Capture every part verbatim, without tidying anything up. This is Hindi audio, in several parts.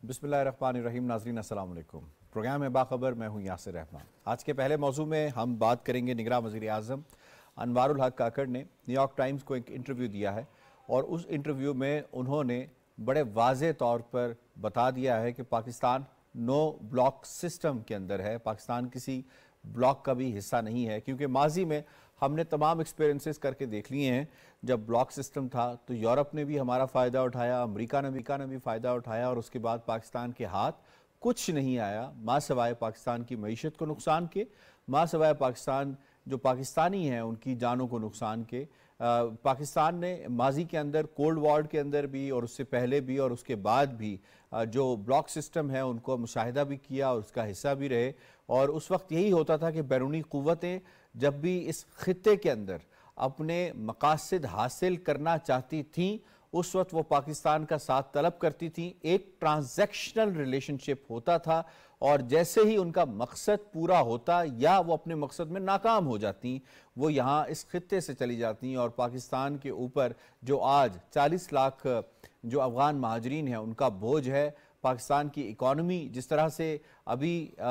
बिस्मिल्लाहिर्रहमानिर्रहीम। नाज़रीन अस्सलाम वालेकुम। प्रोग्राम में बाखबर, मैं हूँ यासिर रहमान। आज के पहले मौजू में हम बात करेंगे निगरान वज़ीर आज़म अनवारुल हक काकड़ ने न्यूयॉर्क टाइम्स को एक इंटरव्यू दिया है और उस इंटरव्यू में उन्होंने बड़े वाज़े तौर पर बता दिया है कि पाकिस्तान नो ब्लॉक सिस्टम के अंदर है, पाकिस्तान किसी ब्लॉक का भी हिस्सा नहीं है, क्योंकि माजी में हमने तमाम एक्सपीरियंसेस करके देख लिए हैं। जब ब्लॉक सिस्टम था तो यूरोप ने भी हमारा फ़ायदा उठाया, अमेरिका ने अमेरिका ने भी फ़ायदा उठाया और उसके बाद पाकिस्तान के हाथ कुछ नहीं आया माँ सवाए पाकिस्तान की मईशत को नुकसान के, माँ सवाए पाकिस्तान जो पाकिस्तानी हैं उनकी जानों को नुकसान के। आ, पाकिस्तान ने माजी के अंदर कोल्ड वॉर के अंदर भी और उससे पहले भी और उसके बाद भी आ, जो ब्लॉक सिस्टम है उनको मुशाहिदा भी किया और उसका हिस्सा भी रहे। और उस वक्त यही होता था कि बैरूनी क़ुव्वतें जब भी इस खित्ते के अंदर अपने मकासद हासिल करना चाहती थीं उस वक्त वो पाकिस्तान का साथ तलब करती थी। एक ट्रांजैक्शनल रिलेशनशिप होता था और जैसे ही उनका मकसद पूरा होता या वो अपने मकसद में नाकाम हो जाती, वो यहाँ इस खित्ते से चली जाती और पाकिस्तान के ऊपर जो आज चालीस लाख जो अफगान महाजरीन हैं उनका बोझ है। पाकिस्तान की इकॉनमी जिस तरह से अभी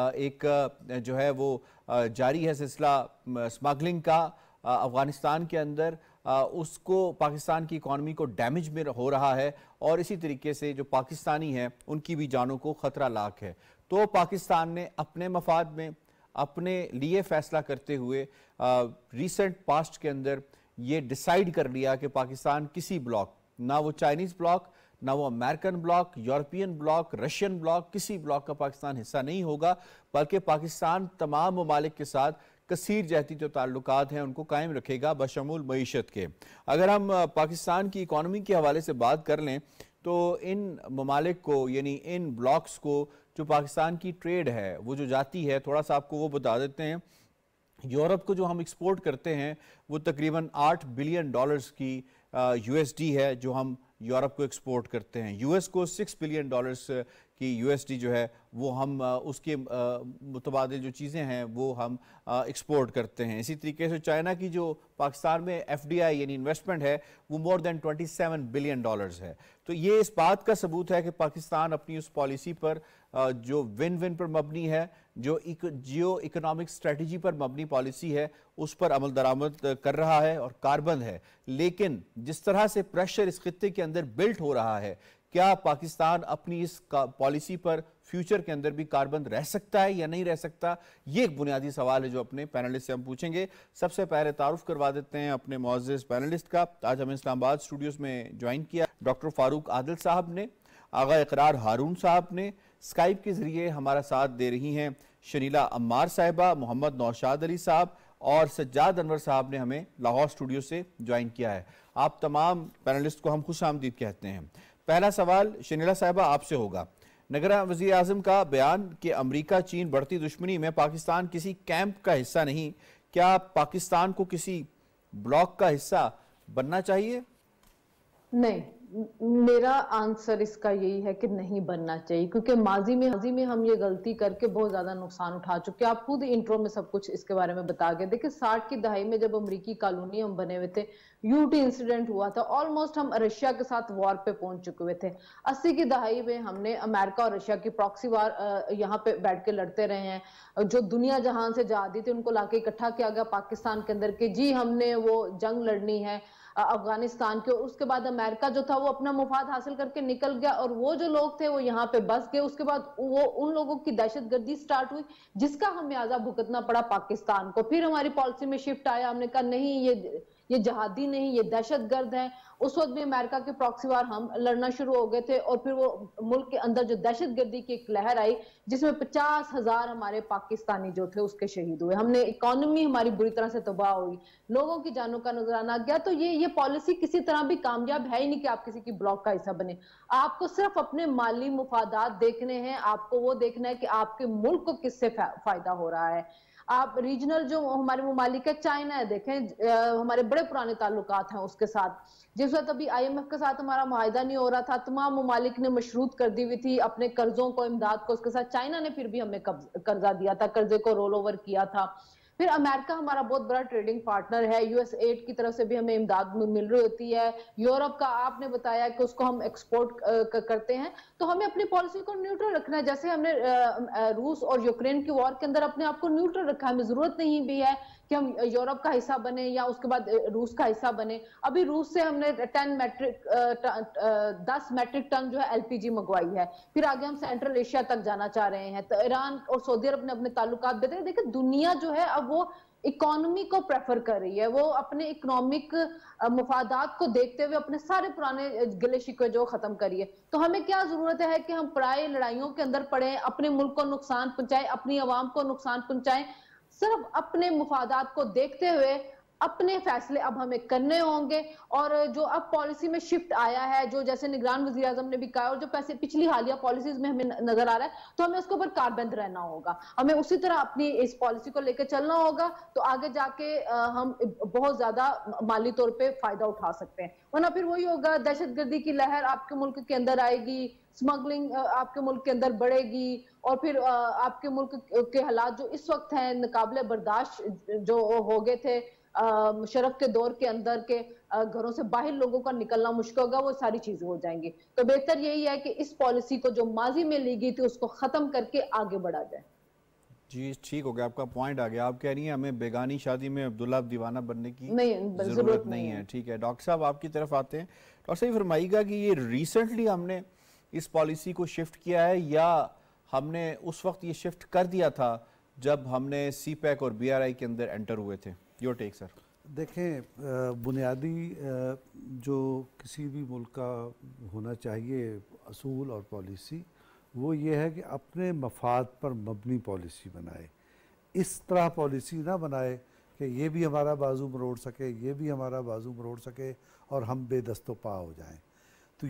एक जो है वो जारी है सिलसिला स्मगलिंग का अफगानिस्तान के अंदर, उसको पाकिस्तान की इकॉनमी को डैमेज में हो रहा है और इसी तरीके से जो पाकिस्तानी हैं उनकी भी जानों को ख़तरा लाक है। तो पाकिस्तान ने अपने मफाद में अपने लिए फ़ैसला करते हुए रिसेंट पास्ट के अंदर ये डिसाइड कर लिया कि पाकिस्तान किसी ब्लॉक, ना वो चाइनीज़ ब्लॉक, ना वो American block, European block, Russian block, किसी ब्लॉक का पाकिस्तान हिस्सा नहीं होगा, बल्कि पाकिस्तान तमाम ममालिक के साथ कसीर जहती जो ताल्लुकात हैं उनको कायम रखेगा बशमूल मईशत के। अगर हम पाकिस्तान की इकॉनमी के हवाले से बात कर लें तो इन ममालिक को यानी इन ब्लॉक्स को जो पाकिस्तान की ट्रेड है वो जो जाती है, थोड़ा सा आपको वो बता देते हैं। यूरोप को जो हम एक्सपोर्ट करते हैं वो तकरीबन आठ बिलियन डॉलर्स की यूएसडी है जो हम यूरोप को एक्सपोर्ट करते हैं। यूएस को सिक्स बिलियन डॉलर्स की यूएसडी जो है वो हम उसके मुतबादिल जो चीज़ें हैं वो हम एक्सपोर्ट करते हैं। इसी तरीके से चाइना की जो पाकिस्तान में एफडीआई यानी इन्वेस्टमेंट है वो मोर देन सत्ताईस बिलियन डॉलर्स है। तो ये इस बात का सबूत है कि पाकिस्तान अपनी उस पॉलिसी पर जो विन विन पर मबनी है, जो जियो इकोनॉमिक स्ट्रेटजी पर मबनी पॉलिसी है, उस पर अमल दरामद कर रहा है और कारबंद है। लेकिन जिस तरह से प्रेशर इस खित्ते के अंदर बिल्ट हो रहा है, क्या पाकिस्तान अपनी इस पॉलिसी पर फ्यूचर के अंदर भी कारबंद रह सकता है या नहीं रह सकता? ये एक बुनियादी सवाल है जो अपने पैनलिस्ट से हम पूछेंगे। सबसे पहले तारुफ करवा देते हैं अपने मुअज़्ज़िज़ पैनलिस्ट का। आज हमें इस्लामाबाद स्टूडियोज में ज्वाइन किया डॉक्टर फारूक आदिल साहब ने, आगा इकरार हारून साहब ने, स्काइप के जरिए हमारा साथ दे रही हैं शनीला अम्मार साहिबा, मोहम्मद नौशाद अली साहब और सज्जाद अनवर साहब ने हमें लाहौर स्टूडियो से ज्वाइन किया है। आप तमाम पैनलिस्ट को हम खुश आमदीद कहते हैं। पहला सवाल शनीला साहिबा आपसे होगा। निगरान वज़ीर आज़म का बयान कि अमेरिका चीन बढ़ती दुश्मनी में पाकिस्तान किसी कैंप का हिस्सा नहीं, क्या पाकिस्तान को किसी ब्लॉक का हिस्सा बनना चाहिए? नहीं, मेरा आंसर इसका यही है कि नहीं बनना चाहिए, क्योंकि माजी में माजी में हम ये गलती करके बहुत ज्यादा नुकसान उठा चुके हैं। आप खुद इंट्रो में सब कुछ इसके बारे में बता गए। देखिए साठ की दहाई में जब अमेरिकी कॉलोनी हम बने हुए थे, यूटी इंसिडेंट हुआ था, ऑलमोस्ट हम रशिया के साथ वॉर पे पहुंच चुके हुए थे। अस्सी की दहाई में हमने अमेरिका और रशिया की प्रॉक्सी वार यहाँ पे बैठ के लड़ते रहे हैं। जो दुनिया जहां से जहादी थी उनको लाके इकट्ठा किया गया पाकिस्तान के अंदर के जी हमने वो जंग लड़नी है अफगानिस्तान के। उसके बाद अमेरिका जो था वो अपना मुफाद हासिल करके निकल गया और वो जो लोग थे वो यहाँ पे बस गए। उसके बाद वो उन लोगों की दहशतगर्दी स्टार्ट हुई जिसका हमें आजा भुगतना पड़ा पाकिस्तान को। फिर हमारी पॉलिसी में शिफ्ट आया, हमने कहा नहीं ये ये जहादी नहीं, ये दहशतगर्द है। उस वक्त भी अमेरिका के प्रॉक्सी वार हम लड़ना शुरू हो गए थे और फिर वो मुल्क के अंदर जो दहशतगर्दी की एक लहर आई जिसमें पचास हजार हमारे पाकिस्तानी जो थे उसके शहीद हुए। हमने इकोनॉमी हमारी बुरी तरह से तबाह हुई, लोगों की जानों का नजराना गया। तो ये ये पॉलिसी किसी तरह भी कामयाब है ही नहीं कि आप किसी की ब्लॉक का हिस्सा बने। आपको सिर्फ अपने माली मुफादात देखने हैं, आपको वो देखना है कि आपके मुल्क को किससे फायदा हो रहा है। आप रीजनल जो हमारे ममालिक है, चाइना है, देखें हमारे बड़े पुराने ताल्लुकात हैं उसके साथ। जिस वक्त अभी आईएमएफ के साथ हमारा मुआहिदा नहीं हो रहा था, तमाम ममालिक ने मशरूत कर दी हुई थी अपने कर्जों को, इमदाद को उसके साथ। चाइना ने फिर भी हमें कर्जा दिया था, कर्जे को रोल ओवर किया था। फिर अमेरिका हमारा बहुत बड़ा ट्रेडिंग पार्टनर है, यूएस एड की तरफ से भी हमें इमदाद मिल रही होती है। यूरोप का आपने बताया कि उसको हम एक्सपोर्ट करते हैं, तो हमें अपनी पॉलिसी को न्यूट्रल रखना है। जैसे हमने रूस और यूक्रेन की वॉर के अंदर अपने आप को न्यूट्रल रखा, हमें जरूरत नहीं भी है कि हम यूरोप का हिस्सा बने या उसके बाद रूस का हिस्सा बने। अभी रूस से हमने टेन मैट्रिक दस मैट्रिक टन जो है एलपीजी मंगवाई है, फिर आगे हम सेंट्रल एशिया तक जाना चाह रहे हैं। तो ईरान और सऊदी अरब ने अपने ताल्लुकात देते हैं। देखिए दुनिया जो है अब वो इकोनॉमी को प्रेफर कर रही है, वो अपने इकोनॉमिक मुफादात को देखते हुए अपने सारे पुराने गिले शिकवे जो खत्म करिए। तो हमें क्या जरूरत है कि हम पराई लड़ाइयों के अंदर पड़े, अपने मुल्क को नुकसान पहुंचाएं, अपनी आवाम को नुकसान पहुंचाएं? सिर्फ अपने मुफादात को देखते हुए अपने फैसले अब हमें करने होंगे। और जो अब पॉलिसी में शिफ्ट आया है, जो जैसे निगरान वजीर आजम ने भी कहा, और जो पैसे पिछली हालिया पॉलिसीज में हमें नजर आ रहा है, तो हमें उसके ऊपर कारबंद रहना होगा, हमें उसी तरह अपनी इस पॉलिसी को लेकर चलना होगा। तो आगे जाके हम बहुत ज्यादा माली तौर पर फायदा उठा सकते हैं। वरना फिर वही होगा, दहशतगर्दी की लहर आपके मुल्क के अंदर आएगी, स्मगलिंग आपके मुल्क के अंदर बढ़ेगी, और फिर आपके मुल्क के हालात जो इस वक्त हैं नाकाबिले बर्दाश्त जो हो गए थे मुशर्रफ के दौर के अंदर के, घरों से बाहर लोगों का निकलना मुश्किल होगा, वो सारी चीजें हो जाएंगी। तो बेहतर यही है कि इस पॉलिसी को जो माजी में ली गई थी उसको खत्म करके आगे बढ़ा जाए। जी ठीक हो गया, आपका पॉइंट आ गया। आप कह रही हैं हमें बेगानी शादी में अब्दुल्ला दीवाना बनने की नहीं, जरूरत, जरूरत नहीं, नहीं है। है। ठीक है, डॉक्टर साहब आपकी तरफ आते हैं। डॉक्टर साहब फरमाइएगा कि ये रिसेंटली हमने इस पॉलिसी को शिफ्ट किया है या हमने उस वक्त ये शिफ्ट कर दिया था जब हमने सी पैक और बी आर आई के अंदर एंटर हुए थे? Your take sir. देखें, बुनियादी जो किसी भी मुल्क का होना चाहिए असूल और पॉलिसी, वो ये है कि अपने मफाद पर मबनी पॉलिसी बनाए। इस तरह पॉलिसी ना बनाए कि ये भी हमारा बाजू मरोड़ सके, ये भी हमारा बाजू मरोड़ सके और हम बेदस्तो पा हो जाएं। तो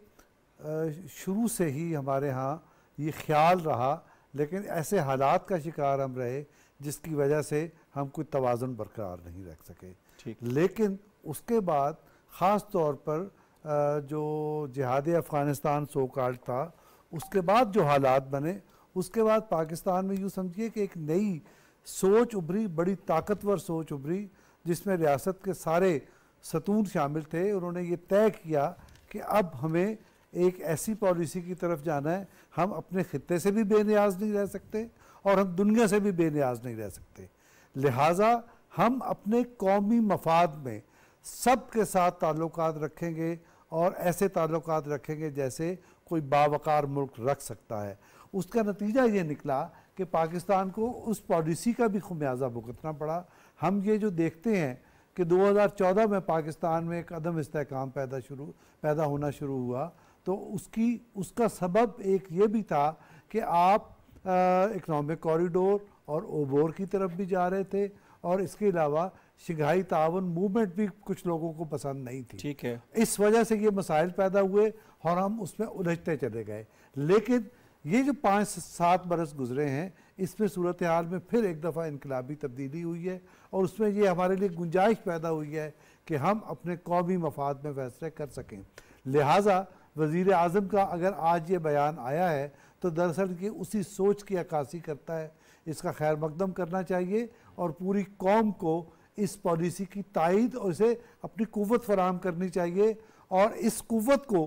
ये शुरू से ही हमारे यहाँ ये ख्याल रहा, लेकिन ऐसे हालात का शिकार हम रहे जिसकी वजह से हम कोई तवाज़ुन बरकरार नहीं रख सके। लेकिन उसके बाद ख़ास तौर पर जो जिहाद अफ़गानिस्तान सो कॉल्ड था, उसके बाद जो हालात बने, उसके बाद पाकिस्तान में यूँ समझिए कि एक नई सोच उभरी, बड़ी ताकतवर सोच उभरी, जिसमें रियासत के सारे सतून शामिल थे। उन्होंने ये तय किया कि अब हमें एक ऐसी पॉलिसी की तरफ जाना है, हम अपने खित्ते से भी बेनियाज नहीं रह सकते और हम दुनिया से भी बेनियाज नहीं रह सकते। लिहाजा हम अपने कौमी मफाद में सब के साथ ताल्लुकात रखेंगे और ऐसे ताल्लुकात रखेंगे जैसे कोई बावकार मुल्क रख सकता है। उसका नतीजा ये निकला कि पाकिस्तान को उस पॉलिसी का भी खुमियाजा भुगतना पड़ा। हम ये जो देखते हैं कि दो हज़ार चौदह में पाकिस्तान में एक अदम इस्तेहकाम पैदा शुरू पैदा होना शुरू हुआ, तो उसकी उसका सबब एक ये भी था कि आप इकनॉमिक कॉरिडोर और ओबोर की तरफ भी जा रहे थे, और इसके अलावा शंघाई ताउन मूवमेंट भी कुछ लोगों को पसंद नहीं थी। ठीक है, इस वजह से ये मसाइल पैदा हुए और हम उसमें उलझते चले गए। लेकिन ये जो पाँच सात बरस गुजरे हैं, इसमें सूरत हाल में फिर एक दफ़ा इनकलाबी तब्दीली हुई है, और उसमें ये हमारे लिए गुंजाइश पैदा हुई है कि हम अपने कौमी मफाद में फैसले कर सकें। लिहाजा वज़ीर आज़म का अगर आज ये बयान आया है तो दरअसल कि उसी सोच की अक्कासी करता है। इसका खैर मकदम करना चाहिए और पूरी कौम को इस पॉलिसी की तायद और इसे अपनी कुव्वत फराहम करनी चाहिए, और इस कुव्वत को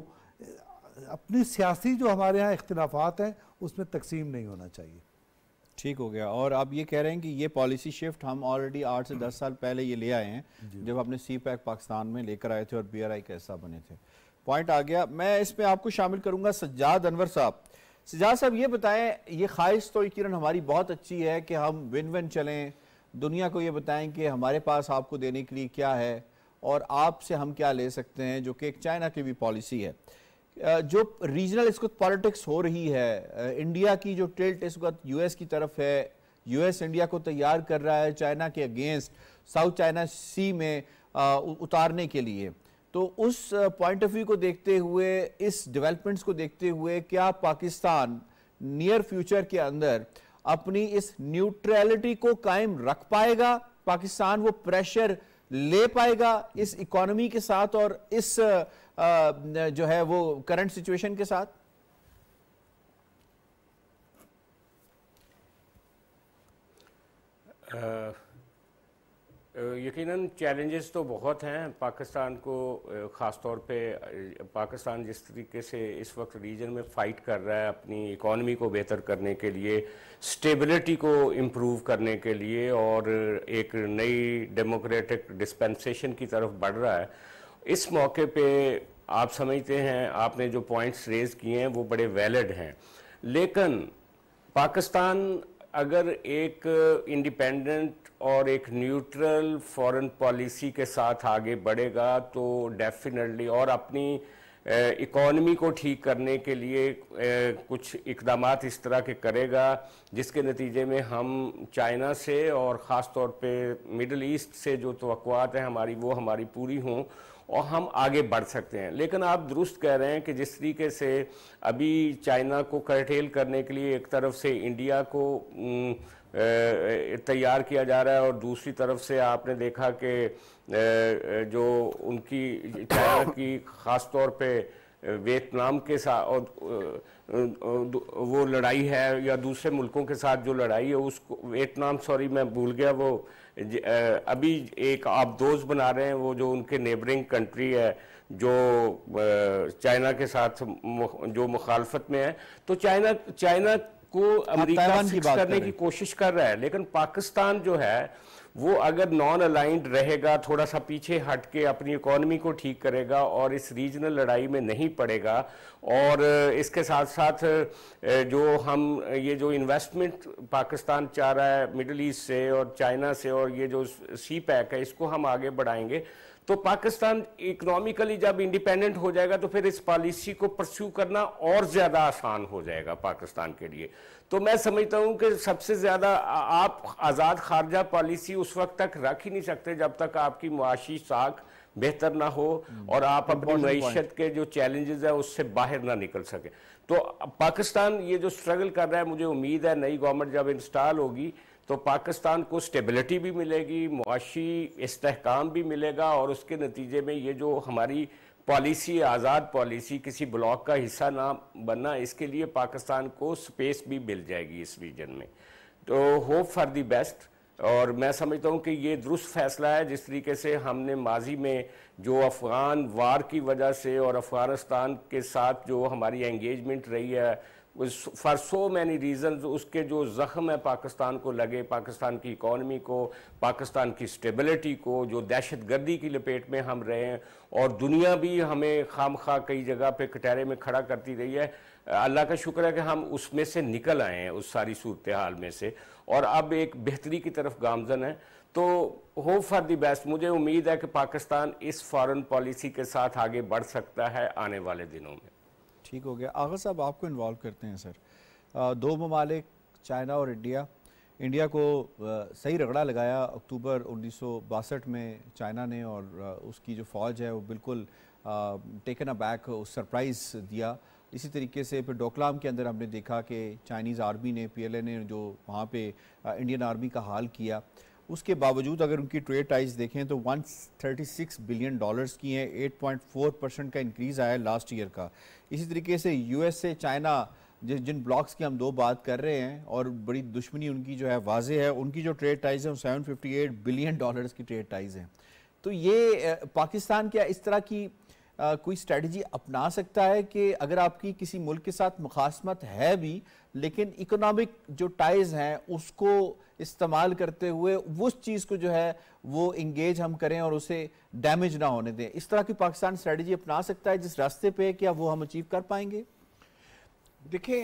अपनी सियासी जो हमारे यहाँ इख्तिलाफात हैं उसमें तकसीम नहीं होना चाहिए। ठीक हो गया। और आप ये कह रहे हैं कि ये पॉलिसी शिफ्ट हम ऑलरेडी आठ से दस साल पहले ये ले आए हैं, जब अपने सी पैक पाकिस्तान में लेकर आए थे और बी आर आई का हिस्सा बने थे। पॉइंट आ गया। मैं इसमें आपको शामिल करूंगा सज्जाद अनवर साहब। सज्जाद साहब ये बताएं, ये ख्वाहिश तो किरण हमारी बहुत अच्छी है कि हम विन विन चलें, दुनिया को ये बताएं कि हमारे पास आपको देने के लिए क्या है और आपसे हम क्या ले सकते हैं, जो कि एक चाइना की भी पॉलिसी है। जो रीजनल इस वक्त पॉलिटिक्स हो रही है, इंडिया की जो टिल्ट इस वक्त यूएस की तरफ है, यूएस इंडिया को तैयार कर रहा है चाइना के अगेंस्ट साउथ चाइना सी में उतारने के लिए, तो उस पॉइंट ऑफ व्यू को देखते हुए, इस डेवलपमेंट्स को देखते हुए, क्या पाकिस्तान नियर फ्यूचर के अंदर अपनी इस न्यूट्रलिटी को कायम रख पाएगा? पाकिस्तान वो प्रेशर ले पाएगा इस इकोनॉमी के साथ और इस आ, जो है वो करंट सिचुएशन के साथ? यकीनन चैलेंजेस तो बहुत हैं पाकिस्तान को, ख़ास तौर पे पाकिस्तान जिस तरीके से इस वक्त रीजन में फ़ाइट कर रहा है अपनी इकॉनमी को बेहतर करने के लिए, स्टेबिलिटी को इम्प्रूव करने के लिए और एक नई डेमोक्रेटिक डिस्पेंसेशन की तरफ बढ़ रहा है। इस मौके पे आप समझते हैं आपने जो पॉइंट्स रेज़ किए हैं वो बड़े वैलिड हैं, लेकिन पाकिस्तान अगर एक इंडिपेंडेंट और एक न्यूट्रल फॉरेन पॉलिसी के साथ आगे बढ़ेगा तो डेफिनेटली, और अपनी इकॉनमी को ठीक करने के लिए ए, कुछ इकदामात इस तरह के करेगा जिसके नतीजे में हम चाइना से और ख़ास तौर पे मिडल ईस्ट से जो तवक्कुआत हैं हमारी वो हमारी पूरी हों और हम आगे बढ़ सकते हैं। लेकिन आप दुरुस्त कह रहे हैं कि जिस तरीके से अभी चाइना को कर्टेल करने के लिए एक तरफ से इंडिया को तैयार किया जा रहा है और दूसरी तरफ से आपने देखा कि जो उनकी चाइना की ख़ास तौर पे वियतनाम के साथ और वो लड़ाई है या दूसरे मुल्कों के साथ जो लड़ाई है उसको, वियतनाम सॉरी मैं भूल गया, वो अभी एक आबदोज बना रहे हैं वो जो उनके नेबरिंग कंट्री है जो चाइना के साथ जो मुखालफत में है। तो चाइना चाइना को अमेरिका फिक्स करने की कोशिश कर रहा है, लेकिन पाकिस्तान जो है वो अगर नॉन अलाइंड रहेगा, थोड़ा सा पीछे हट के अपनी इकॉनमी को ठीक करेगा और इस रीजनल लड़ाई में नहीं पड़ेगा, और इसके साथ साथ जो हम ये जो इन्वेस्टमेंट पाकिस्तान चाह रहा है मिडल ईस्ट से और चाइना से और ये जो सी पैक है इसको हम आगे बढ़ाएंगे, तो पाकिस्तान इकोनॉमिकली जब इंडिपेंडेंट हो जाएगा तो फिर इस पॉलिसी को परस्यू करना और ज़्यादा आसान हो जाएगा पाकिस्तान के लिए। तो मैं समझता हूं कि सबसे ज़्यादा आप आज़ाद खारजा पॉलिसी उस वक्त तक रख ही नहीं सकते जब तक आपकी मुआशी साख बेहतर ना हो और आप अपनी मईशत के जो चैलेंजेस है उससे बाहर ना निकल सके। तो पाकिस्तान ये जो स्ट्रगल कर रहा है, मुझे उम्मीद है नई गवर्नमेंट जब इंस्टॉल होगी तो पाकिस्तान को स्टेबिलिटी भी मिलेगी, मुआशी इस्तेहकाम भी मिलेगा और उसके नतीजे में ये जो हमारी पॉलिसी, आज़ाद पॉलिसी, किसी ब्लॉक का हिस्सा ना बनना, इसके लिए पाकिस्तान को स्पेस भी मिल जाएगी इस रीजन में। तो होप फॉर दी बेस्ट, और मैं समझता हूँ कि ये दुरुस्त फैसला है जिस तरीके से हमने माजी में जो अफ़गान वार की वजह से और अफ़गानिस्तान के साथ जो हमारी एंगेजमेंट रही है फॉर सो मैनी रीजंस, उसके जो ज़ख्म है पाकिस्तान को लगे, पाकिस्तान की इकॉनमी को, पाकिस्तान की स्टेबिलिटी को, जो दहशत गर्दी की लपेट में हम रहे हैं और दुनिया भी हमें खाम खा कई जगह पे कटहरे में खड़ा करती रही है, अल्लाह का शुक्र है कि हम उसमें से निकल आए हैं उस सारी सूरत हाल में से और अब एक बेहतरी की तरफ गामजन है। तो होप फॉर दी बेस्ट, मुझे उम्मीद है कि पाकिस्तान इस फॉरेन पॉलिसी के साथ आगे बढ़ सकता है आने वाले दिनों में। ठीक हो गया। आगा साहब आपको इन्वॉल्व करते हैं सर। आ, दो ममालिक चाइना और इंडिया, इंडिया को आ, सही रगड़ा लगाया अक्टूबर उन्नीस सौ बासठ में चाइना ने, और आ, उसकी जो फ़ौज है वो बिल्कुल टेकन अ बैक सरप्राइज़ दिया। इसी तरीके से फिर डोकलाम के अंदर हमने देखा कि चाइनीज़ आर्मी ने, पीएलए ने जो वहाँ पे आ, इंडियन आर्मी का हाल किया, उसके बावजूद अगर उनकी ट्रेड टाइज देखें तो एक सौ छत्तीस बिलियन डॉलर्स की हैं, आठ पॉइंट चार परसेंट का इंक्रीज़ आया लास्ट ईयर का। इसी तरीके से यूएस से चाइना, जिस जिन ब्लॉक्स की हम दो बात कर रहे हैं और बड़ी दुश्मनी उनकी जो है वाजे है, उनकी जो ट्रेड टाइज है वो सात सौ अट्ठावन बिलियन डॉलर्स की ट्रेड टाइज हैं। तो ये पाकिस्तान क्या इस तरह की आ, कोई स्ट्रेटजी अपना सकता है कि अगर आपकी किसी मुल्क के साथ मुखासमत है भी लेकिन इकोनॉमिक जो टाइज हैं उसको इस्तेमाल करते हुए उस चीज़ को जो है वो इंगेज हम करें और उसे डैमेज ना होने दें, इस तरह की पाकिस्तान स्ट्रेटजी अपना सकता है जिस रास्ते पे, क्या वो हम अचीव कर पाएंगे? देखिए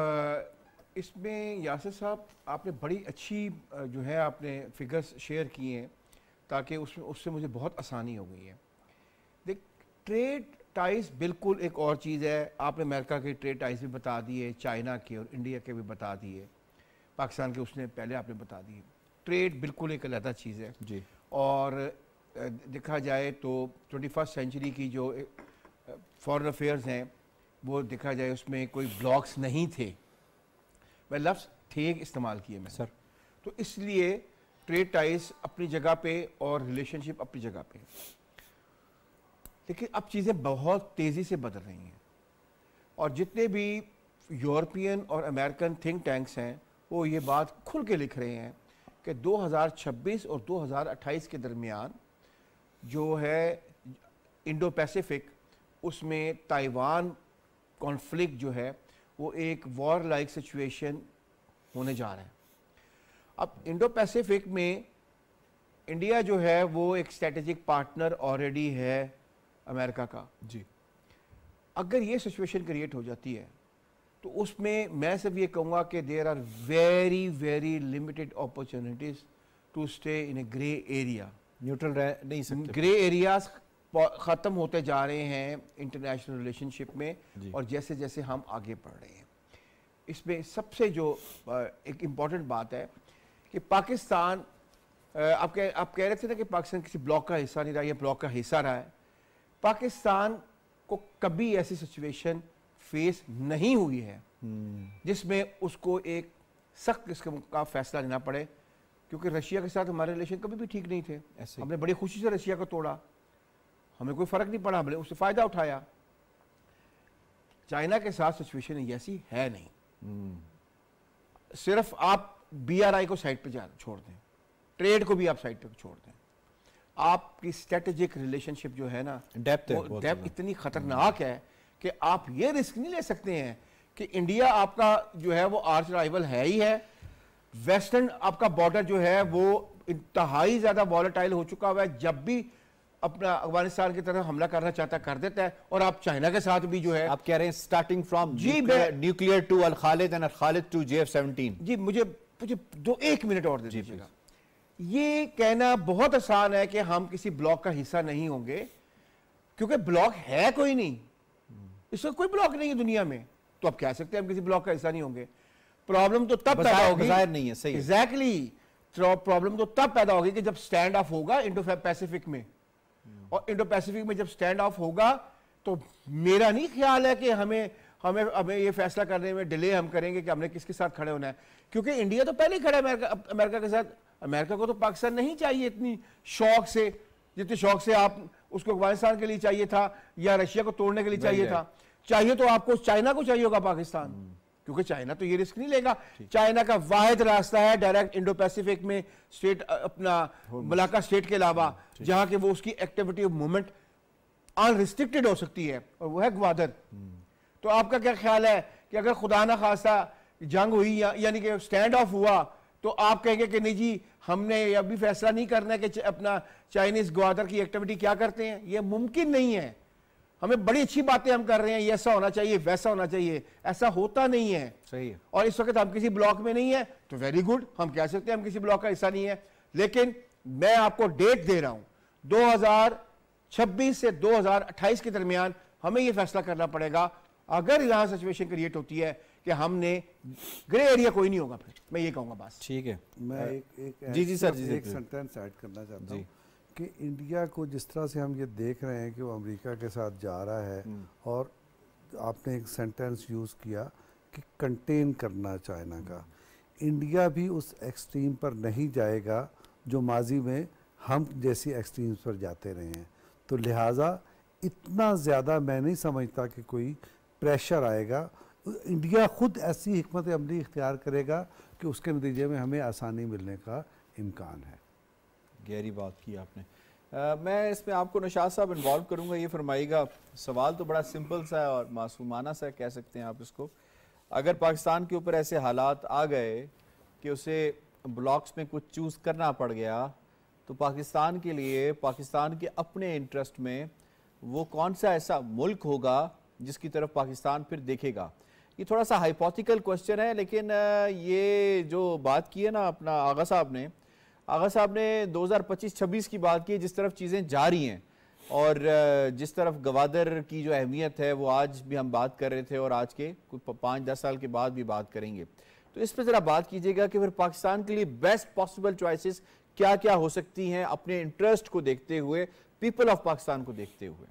इसमें यासिर साहब आपने बड़ी अच्छी जो है आपने फिगर्स शेयर किए हैं ताकि उसमें उससे मुझे बहुत आसानी हो गई है। देख, ट्रेड टाइज बिल्कुल एक और चीज़ है। आपने अमेरिका के ट्रेड टाइज भी बता दिए, चाइना के और इंडिया के भी बता दिए, पाकिस्तान के उसने पहले आपने बता दिए। ट्रेड बिल्कुल एक अलग चीज़ है जी। और देखा जाए तो ट्वेंटी फर्स्ट सेंचुरी की जो फॉरेन अफेयर्स हैं वो देखा जाए उसमें कोई ब्लॉक्स नहीं थे, वह लफ्ज़ थे इस्तेमाल किए मैं सर। तो इसलिए ट्रेड टाइज अपनी जगह पे और रिलेशनशिप अपनी जगह पे, लेकिन अब चीज़ें बहुत तेज़ी से बदल रही हैं और जितने भी यूरोपियन और अमेरिकन थिंक टैंक्स हैं वो ये बात खुल के लिख रहे हैं कि दो हज़ार छब्बीस और दो हज़ार अट्ठाईस के दरमियान जो है इंडो पैसिफिक, उसमें ताइवान कॉन्फ्लिक्ट जो है वो एक वॉर लाइक सिचुएशन होने जा रहा है। अब इंडो पैसिफिक में इंडिया जो है वो एक स्ट्रेटेजिक पार्टनर ऑलरेडी है अमेरिका का जी। अगर ये सिचुएशन क्रिएट हो जाती है तो उसमें मैं सिर्फ ये कहूँगा कि there are very very limited opportunities to stay in a grey area. Neutral रह नहीं सकते। ग्रे एरियाज ख़त्म होते जा रहे हैं इंटरनेशनल रिलेशनशिप में, और जैसे जैसे हम आगे बढ़ रहे हैं इसमें सबसे जो एक इम्पॉर्टेंट बात है कि पाकिस्तान, आप कह आप कह रहे थे ना कि पाकिस्तान किसी ब्लॉक का हिस्सा नहीं रहा, या ब्लॉक का हिस्सा रहा है। पाकिस्तान को कभी ऐसी सिचुएशन फेस नहीं हुई है जिसमें उसको एक सख्त किस्म का फैसला लेना पड़े, क्योंकि रशिया के साथ हमारे रिलेशन कभी भी ठीक नहीं थे। हमने बड़ी खुशी से रशिया को तोड़ा, हमें कोई फर्क नहीं पड़ा, हमने उससे फायदा उठाया। चाइना के साथ सिचुएशन ऐसी है नहीं। सिर्फ आप बीआरआई को साइड पे जा छोड़ दें, ट्रेड को भी आप साइड पे छोड़ दें, आपकी स्ट्रेटेजिक रिलेशनशिप जो है ना, डेप्थ वो डेप्थ इतनी खतरनाक है कि आप ये रिस्क नहीं ले सकते हैं कि इंडिया आपका जो है वो आर्च राइवल है ही है। वेस्टर्न आपका बॉर्डर जो है वो इंतहाई ज्यादा वॉलेटाइल हो चुका हुआ है, जब भी अपना अफगानिस्तान की तरफ हमला करना चाहता कर देता है। और आप चाइना के साथ भी जो है, आप कह रहे हैं स्टार्टिंग फ्रॉम जी nuclear to Al Khalid and Al Khalid to J F seventeen. जी मुझे मुझे दो एक मिनट और दे दीजिएगा। ये कहना बहुत आसान है कि हम किसी ब्लॉक का हिस्सा नहीं होंगे, क्योंकि ब्लॉक है कोई नहीं, इसका कोई ब्लॉक नहीं है दुनिया में, तो आप कह सकते हैं हम किसी ब्लॉक का हिस्सा नहीं होंगे। प्रॉब्लम तो तब पैदा होगी, नहीं है, सही एग्जैक्टली प्रॉब्लम तो तब पैदा होगी कि जब स्टैंड ऑफ होगा इंडो पैसिफिक में, और इंडो पैसिफिक में जब स्टैंड ऑफ होगा तो मेरा नहीं ख्याल है कि हमें हमें हमें ये फैसला करने में डिले हम करेंगे कि हमने किसके साथ खड़े होना है, क्योंकि इंडिया तो पहले ही खड़ा है अमेरिका अमेरिका के साथ। अमेरिका को तो पाकिस्तान नहीं चाहिए इतनी शौक से, जितने शौक से आप उसको अफगानिस्तान के लिए चाहिए था या रशिया को तोड़ने के लिए चाहिए था। चाहिए तो आपको चाइना को चाहिए होगा पाकिस्तान, क्योंकि चाइना तो ये रिस्क नहीं लेगा। चाइना का वाहिद रास्ता है डायरेक्ट इंडो पैसिफिक में स्टेट, अपना मलाका स्टेट के अलावा, जहां के वो उसकी एक्टिविटी ऑफ मूवमेंट अनरिस्ट्रिक्टेड हो सकती है, और वो है ग्वादर। तो आपका क्या ख्याल है कि अगर खुदा ना खास्ता जंग हुई या, यानी कि स्टैंड ऑफ हुआ, तो आप कहेंगे कि नहीं जी हमने अभी फैसला नहीं करना है कि अपना चाइनीज ग्वादर की एक्टिविटी क्या करते हैं। ये मुमकिन नहीं है। हमें बड़ी अच्छी बातें हम कर रहे हैं, ये ऐसा होना चाहिए वैसा होना चाहिए, ऐसा होता नहीं है। सही है। और इस वक्त हम किसी ब्लॉक में नहीं है तो वेरी गुड, हम कह सकते हैं हम किसी ब्लॉक का हिस्सा नहीं है। लेकिन मैं आपको डेट दे रहा हूं, दो हज़ार छब्बीस से दो हज़ार अट्ठाईस के दरमियान हमें यह फैसला करना पड़ेगा। अगर यहां सिचुएशन क्रिएट होती है कि हमने ग्रे एरिया कोई नहीं होगा, फिर मैं ये कहूंगा बस। ठीक है। मैं एक एक जी जी सर जी एक सेंटेंस ऐड करना चाहता हूँ कि इंडिया को जिस तरह से हम ये देख रहे हैं कि वो अमेरिका के साथ जा रहा है, और आपने एक सेंटेंस यूज़ किया कि कंटेन करना चाइना का, इंडिया भी उस एक्सट्रीम पर नहीं जाएगा जो माजी में हम जैसी एक्सट्रीम्स पर जाते रहे हैं। तो लिहाजा इतना ज़्यादा मैं नहीं समझता कि कोई प्रेशर आएगा। इंडिया खुद ऐसी हिकमत अमली इख्तियार करेगा कि उसके नतीजे में हमें आसानी मिलने का इम्कान है। गहरी बात की आपने। आ, मैं इसमें आपको नशाद साहब इन्वॉल्व करूंगा। ये फरमाइएगा, सवाल तो बड़ा सिंपल सा है और मासूमाना सा कह सकते हैं आप इसको। अगर पाकिस्तान के ऊपर ऐसे हालात आ गए कि उसे ब्लॉक्स में कुछ चूज़ करना पड़ गया, तो पाकिस्तान के लिए, पाकिस्तान के अपने इंटरेस्ट में वो कौन सा ऐसा मुल्क होगा जिसकी तरफ पाकिस्तान फिर देखेगा? ये थोड़ा सा हाइपोथेटिकल क्वेश्चन है, लेकिन ये जो बात की है ना अपना आगा साहब ने आगा साहब ने दो हज़ार पच्चीस छब्बीस की बात की, जिस तरफ चीज़ें जा रही हैं और जिस तरफ गवादर की जो अहमियत है वो आज भी हम बात कर रहे थे और आज के कुछ पाँच दस साल के बाद भी बात करेंगे। तो इस पर ज़रा बात कीजिएगा कि फिर पाकिस्तान के लिए बेस्ट पॉसिबल चॉइसेस क्या क्या हो सकती हैं अपने इंटरेस्ट को देखते हुए, पीपल ऑफ पाकिस्तान को देखते हुए।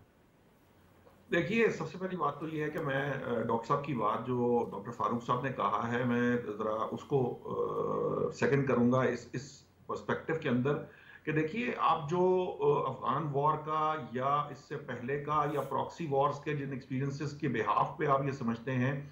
देखिए, सबसे पहली बात तो ये है कि मैं डॉक्टर साहब की बात जो डॉक्टर फारूक साहब ने कहा है, मैं ज़रा उसको सेकंड करूंगा इस इस पर्सपेक्टिव के अंदर कि देखिए, आप जो अफगान वॉर का या इससे पहले का या प्रॉक्सी वॉर्स के जिन एक्सपीरियंसेस के बिहाफ पे आप ये समझते हैं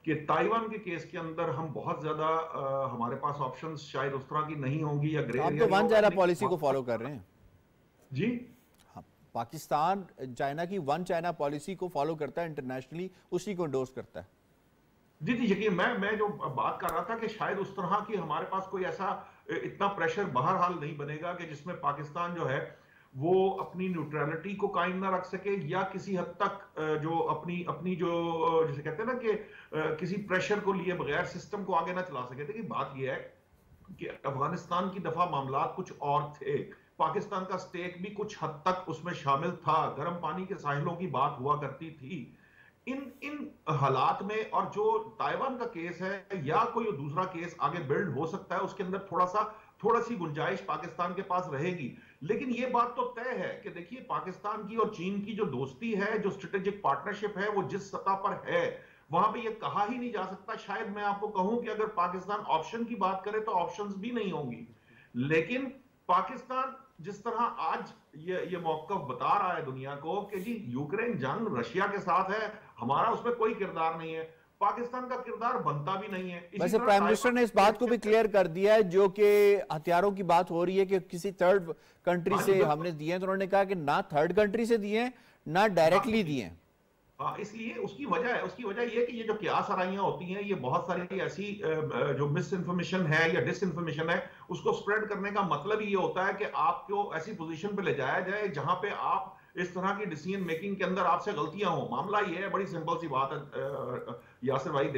कि ताइवान के केस के अंदर हम बहुत ज्यादा हमारे पास ऑप्शंस शायद उस तरह की नहीं होंगी या ग्रे आप तो वन चाइना पॉलिसी को फॉलो कर रहे हैं जी। हाँ, पाकिस्तान चाइना की वन चाइना पॉलिसी को फॉलो करता है इंटरनेशनली, उसी को एंडोर्स करता है। जी जी यकीन, मैं मैं जो बात कर रहा था कि शायद उस तरह की हमारे पास कोई ऐसा इतना प्रेशर बहरहाल नहीं बनेगा कि जिसमें पाकिस्तान जो है वो अपनी न्यूट्रलिटी को कायम ना रख सके, या किसी हद तक जो अपनी अपनी जो जैसे कहते हैं ना कि किसी प्रेशर को लिए बगैर सिस्टम को आगे ना चला सके। देखिए बात यह है कि अफगानिस्तान की दफा मामला कुछ और थे, पाकिस्तान का स्टेक भी कुछ हद तक उसमें शामिल था, गर्म पानी के साहिलों की बात हुआ करती थी। इन इन हालात में, और जो ताइवान का केस है या कोई दूसरा केस आगे बिल्ड हो सकता है, उसके अंदर थोड़ा सा थोड़ा सी गुंजाइश पाकिस्तान के पास रहेगी। लेकिन यह बात तो तय है कि देखिए पाकिस्तान की और चीन की जो दोस्ती है, जो स्ट्रेटेजिक पार्टनरशिप है, वो जिस सतह पर है वहां पे ये कहा ही नहीं जा सकता। शायद मैं आपको कहूं कि अगर पाकिस्तान ऑप्शन की बात करे तो ऑप्शंस भी नहीं होंगी, लेकिन पाकिस्तान जिस तरह आज ये ये मौकफ बता रहा है दुनिया को कि जी यूक्रेन जंग रशिया के साथ है, हमारा उसमें कोई किरदार नहीं है, पाकिस्तान का किरदार बनता भी नहीं है। वैसे प्राइम मिनिस्टर ने इस बात को भी क्लियर कर दिया है, जो कि हथियारों की बात हो रही है कि किसी थर्ड कंट्री से हमने दिए हैं, तो उन्होंने कहा कि ना थर्ड कंट्री से दिए हैं ना डायरेक्टली दिए हैं। हाँ, इसलिए उसकी वजह है उसकी वजह ये कि ये जो क्यास आराइयां होती हैं, ये बहुत सारी ऐसी जो मिस इन्फॉर्मेशन है या डिस इन्फॉर्मेशन है, उसको स्प्रेड करने का मतलब ये होता है कि आपको ऐसी पोजीशन पे ले जाया जाए जहां पे आप इस तरह की डिसीजन मेकिंग के अंदर आपसे गलतियां हो। मामला ये है, बड़ी सिंपल सी बात है यासिर भाई,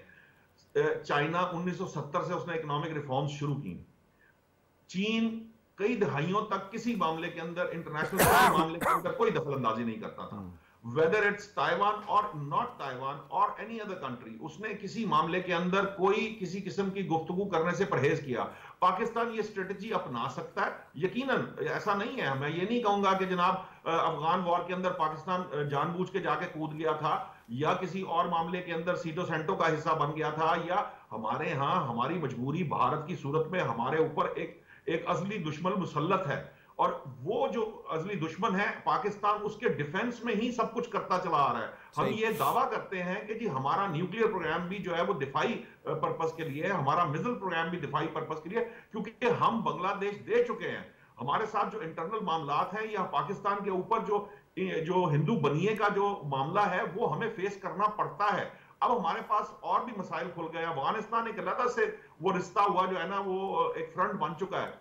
देखें चाइना उन्नीस सौ सत्तर से उसने इकोनॉमिक रिफॉर्म्स शुरू की, चीन कई दहाइयों तक किसी मामले के अंदर, इंटरनेशनल मामले के अंदर कोई दखल अंदाजी नहीं करता था, वेदर इट्स ताइवान और नॉट ताइवान और एनी अदर कंट्री, उसने किसी मामले के अंदर कोई किसी किस्म की गुफ्तगू करने से परहेज किया। पाकिस्तान ये स्ट्रेटजी अपना सकता है, यकीनन ऐसा नहीं है। मैं ये नहीं कहूंगा कि जनाब अफगान वॉर के अंदर पाकिस्तान जानबूझ के जाके कूद गया था, या किसी और मामले के अंदर सीटो सेंटो का हिस्सा बन गया था, या हमारे यहाँ हमारी मजबूरी भारत की सूरत में हमारे ऊपर एक एक असली दुश्मन मुसल्लत है, और वो जो असली दुश्मन है पाकिस्तान, उसके डिफेंस में ही सब कुछ करता चला आ रहा है। हम ये दावा करते हैं कि जी हमारा न्यूक्लियर प्रोग्राम भी जो है वो दिफाई पर्पस के लिए है, हमारा मिसाइल प्रोग्राम भी दिफाई पर्पस के लिए, क्योंकि हम बांग्लादेश दे चुके हैं। हमारे साथ जो इंटरनल मामलात हैं, या पाकिस्तान के ऊपर जो जो हिंदू बनिए का जो मामला है, वो हमें फेस करना पड़ता है। अब हमारे पास और भी मसाइल खुल गए। अफगानिस्तान एक अलग से वो रिश्ता हुआ जो है ना, वो एक फ्रंट बन चुका है।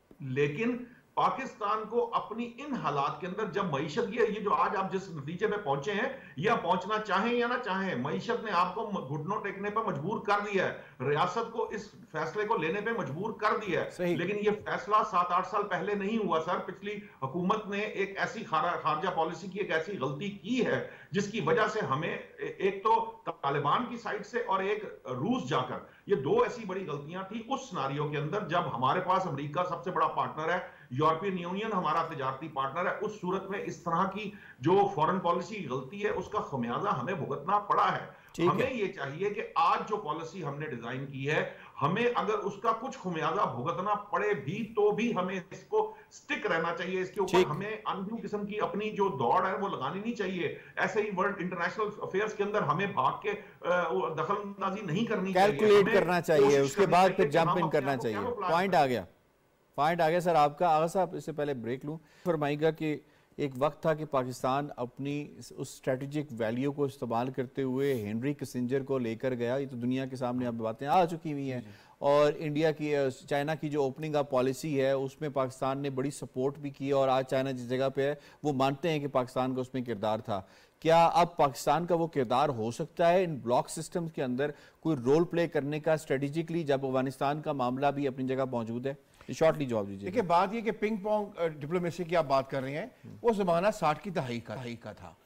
लेकिन पाकिस्तान को अपनी इन हालात के अंदर, जब मईशत ये ये जो आज आप जिस नतीजे में पहुंचे हैं, या पहुंचना चाहें या ना चाहें, मईशत ने आपको घुटनों टेकने पर मजबूर कर दिया है, रियासत को इस फैसले को लेने पे मजबूर कर दिया है। लेकिन ये फैसला सात आठ साल पहले नहीं हुआ सर। पिछली हुकूमत ने एक ऐसी खारजा पॉलिसी की एक ऐसी गलती की है जिसकी वजह से हमें एक तो तालिबान की साइड से और एक रूस जाकर, ये दो ऐसी बड़ी गलतियां थी उस सिनारियो के अंदर, जब हमारे पास अमेरिका सबसे बड़ा पार्टनर है, यूरोपियन यूनियन हमारा तिजारती पार्टनर है। उस सूरत में इस तरह की जो फॉरेन पॉलिसी गलती है, उसका खमियाजा हमें भुगतना पड़ा है। हमें ये चाहिए कि आज जो पॉलिसी हमने डिजाइन की है, हमें अगर उसका कुछ खमियाजा भुगतना पड़े भी तो भी हमें इसको स्टिक रहना चाहिए, इसके ऊपर हमें अनड्यू किस्म की अपनी जो दौड़ है वो लगानी नहीं चाहिए। ऐसे ही वर्ल्ड इंटरनेशनल अफेयर्स के अंदर हमें भाग के दखल अंदाजी नहीं करनी चाहिए, कैलकुलेट करना चाहिए, उसके बाद फिर जंप इन करना चाहिए। पॉइंट आ गया पॉइंट आ गया सर आपका। आगा साहब, इससे पहले ब्रेक लूँ, फरमाइएगा कि एक वक्त था कि पाकिस्तान अपनी उस स्ट्रेटेजिक वैल्यू को इस्तेमाल करते हुए हेनरी किसिंजर को लेकर गया। ये तो दुनिया के सामने अब बातें आ चुकी हुई हैं, और इंडिया की, चाइना की जो ओपनिंग अप पॉलिसी है उसमें पाकिस्तान ने बड़ी सपोर्ट भी की, और आज चाइना जिस जगह पे है वो मानते हैं कि पाकिस्तान का उसमें किरदार था। क्या अब पाकिस्तान का वो किरदार हो सकता है इन ब्लॉक सिस्टम के अंदर कोई रोल प्ले करने का स्ट्रेटेजिकली, जब अफगानिस्तान का मामला भी अपनी जगह मौजूद है? शॉर्टली जवाब दीजिए। देखिए, बात ये कि पिंग पोंग डिप्लोमेसी की आप बात कर रहे हैं, वो जमाना साठ की दहाई का दहाई का था।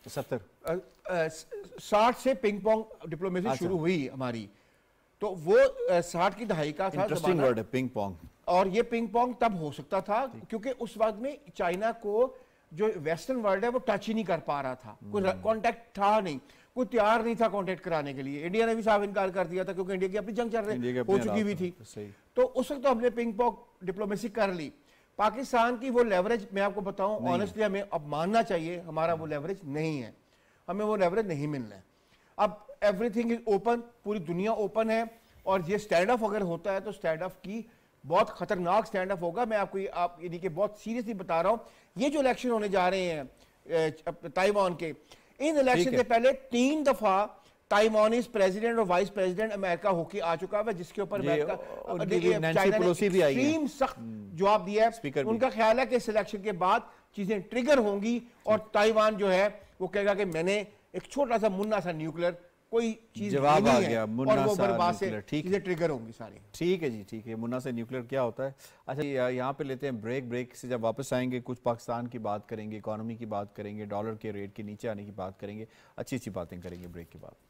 सत्तर साठ से पिंग पोंग डिप्लोमेसी शुरू हुई हमारी, तो वो साठ की दहाई का था। इंटरेस्टिंग वर्ड है पिंग पोंग। और ये पिंग पोंग तब हो सकता था क्योंकि उस वक्त में चाइना को जो वेस्टर्न वर्ल्ड है वो टच ही नहीं कर पा रहा था, कोई कांटेक्ट था नहीं, कोई तैयार नहीं था कांटेक्ट कराने के लिए। इंडिया ने भी साफ इनकार कर दिया था क्योंकि इंडिया की अपनी जंग चल रही हो चुकी हुई थी। तो उस वक्त तो हमने पिंग पोंग डिप्लोमेसी कर ली। पाकिस्तान की वो लेवरेज, मैं आपको बताऊं ऑनेस्टली, हमें अब मानना चाहिए हमारा वो लेवरेज नहीं है, हमें वो लेवरेज नहीं मिलना है। अब एवरीथिंग इज ओपन, पूरी दुनिया ओपन है, और ये स्टैंड ऑफ अगर होता है तो स्टैंड ऑफ की बहुत खतरनाक स्टैंड ऑफ होगा। मैं आपको आप यानी कि बहुत सीरियसली बता रहा हूँ, ये जो इलेक्शन होने जा रहे हैं ताइवान के, इन इलेक्शन से पहले तीन दफा ताइवानीज प्रेसिडेंट और वाइस प्रेसिडेंट अमेरिका होके आ चुका है, जिसके ऊपर चाइना ने एक्सट्रीम सख्त जवाब दिया है। उनका ख्याल है कि इस इलेक्शन के बाद चीजें ट्रिगर होंगी और ताइवान जो है वो कहेगा कि मैंने एक छोटा सा मुन्ना सा न्यूक्लियर कोई चीज जवाब आ गया, मुन्ना और वो सा बर्बाद से ठीक चीजें ट्रिगर होंगी सारी। ठीक है जी, ठीक है। मुन्ना से न्यूक्लियर क्या होता है? अच्छा, यहाँ पे लेते हैं ब्रेक। ब्रेक से जब वापस आएंगे कुछ पाकिस्तान की बात करेंगे, इकोनॉमी की बात करेंगे, डॉलर के रेट के नीचे आने की बात करेंगे, अच्छी अच्छी बातें करेंगे ब्रेक के बाद।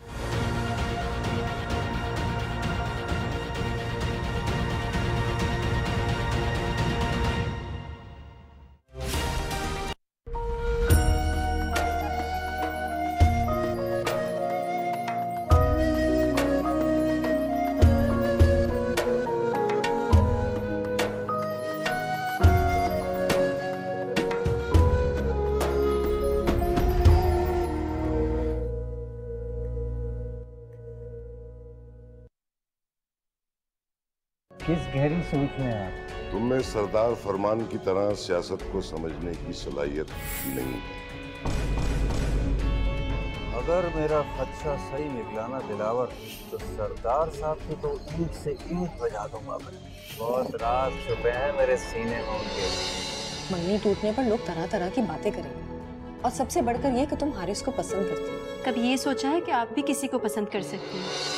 किस गहरी सोच में है आप? तुम में सरदार फरमान की तरह सियासत को समझने की सलाहियत नहीं। अगर मेरा खदशा सही निकला ना दिलावर, तो सरदार साहब की तो ईंट से ईंट बजा दूंगा मैं। बहुत राज छुपे हैं मेरे सीने में उनके। मंगनी टूटने पर लोग तरह तरह की बातें करेंगे, और सबसे बढ़कर ये कि तुम हारिस को पसंद करती हो। कभी ये सोचा है कि आप भी किसी को पसंद कर सकती हैं?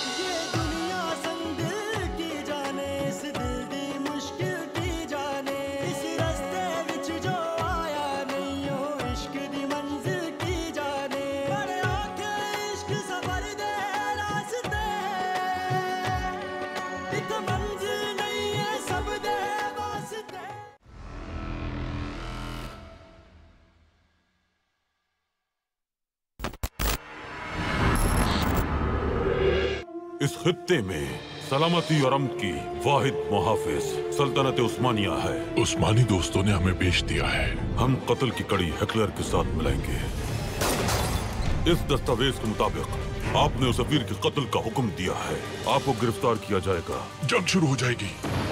इस खित्ते में सलामती और अमन की वाहिद मुहाफिज सल्तनत उस्मानिया है। उस्मानी दोस्तों ने हमें बेच दिया है। हम कत्ल की कड़ी हिटलर के साथ मिलाएंगे। इस दस्तावेज के मुताबिक आपने उस अमीर के कत्ल का हुक्म दिया है। आपको गिरफ्तार किया जाएगा। जंग शुरू हो जाएगी।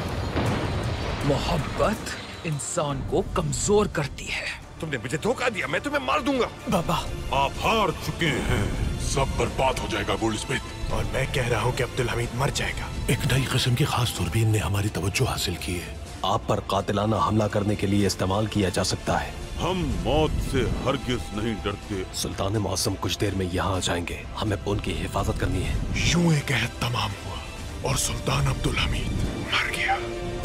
मोहब्बत इंसान को कमजोर करती है। तुमने मुझे धोखा दिया, मैं तुम्हें मार दूंगा। बाबा, आप हार चुके हैं। सब बर्बाद हो जाएगा गोल्डस्मिथ। और मैं कह रहा हूँ कि अब्दुल हमीद मर जाएगा। एक नई किस्म की खास दूरबीन ने हमारी तवज्जो हासिल की है। आप पर कातिलाना हमला करने के लिए इस्तेमाल किया जा सकता है। हम मौत से हरगिज नहीं डरते। सुल्तान मौसम कुछ देर में यहाँ आ जाएंगे। हमें उनकी हिफाजत करनी है। यूं एक अहद तमाम हुआ और सुल्तान अब्दुल हमीद मर गया।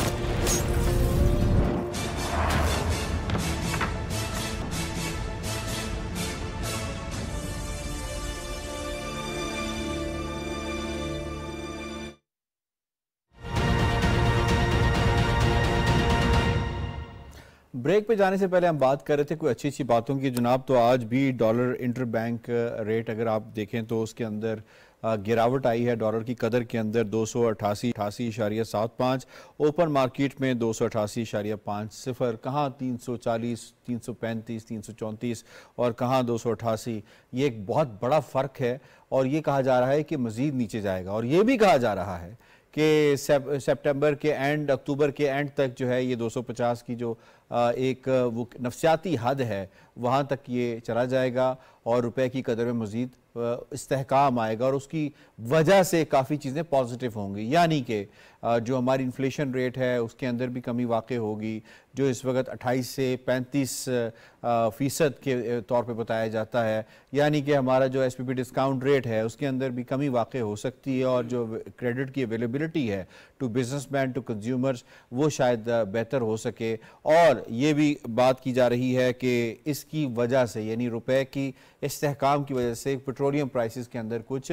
ब्रेक पे जाने से पहले हम बात कर रहे थे कोई अच्छी अच्छी बातों की जनाब। तो आज भी डॉलर इंटर बैंक रेट अगर आप देखें तो उसके अंदर गिरावट आई है। डॉलर की कदर के अंदर दो सौ अठासी अठासी इशारिया सात पाँच, ओपन मार्केट में दो सौ अठासी इशारिया पाँच सिफर, कहाँ तीन सौ चालीस, तीन सौ पैंतीस, तीन सौ चौंतीस और कहाँ दो सौ अठासी। ये एक बहुत बड़ा फ़र्क है और ये कहा जा रहा है कि मज़ीद नीचे जाएगा। और ये भी कहा जा रहा है कि सितंबर के एंड, अक्टूबर के एंड तक जो है ये दो सौ पचास की जो एक वो नफसियाती हद है वहाँ तक ये चला जाएगा और रुपए की कदर में मज़ीद इस्तेहकाम आएगा और उसकी वजह से काफ़ी चीज़ें पॉजिटिव होंगी। यानी कि जो हमारी इन्फ्लेशन रेट है उसके अंदर भी कमी वाक़ई होगी, जो इस वक्त अट्ठाईस से पैंतीस फ़ीसद के तौर पे बताया जाता है। यानी कि हमारा जो S P P discount rate है उसके अंदर भी कमी वाक़ई हो सकती है और जो क्रेडिट की अवेलेबिलिटी है टू बिजनेसमैन टू कंज्यूमर्स वो शायद बेहतर हो सके। और ये भी बात की जा रही है कि इसकी वजह से यानी रुपए की इस्तेहकाम की वजह से पेट्रोलियम प्राइसेस के अंदर कुछ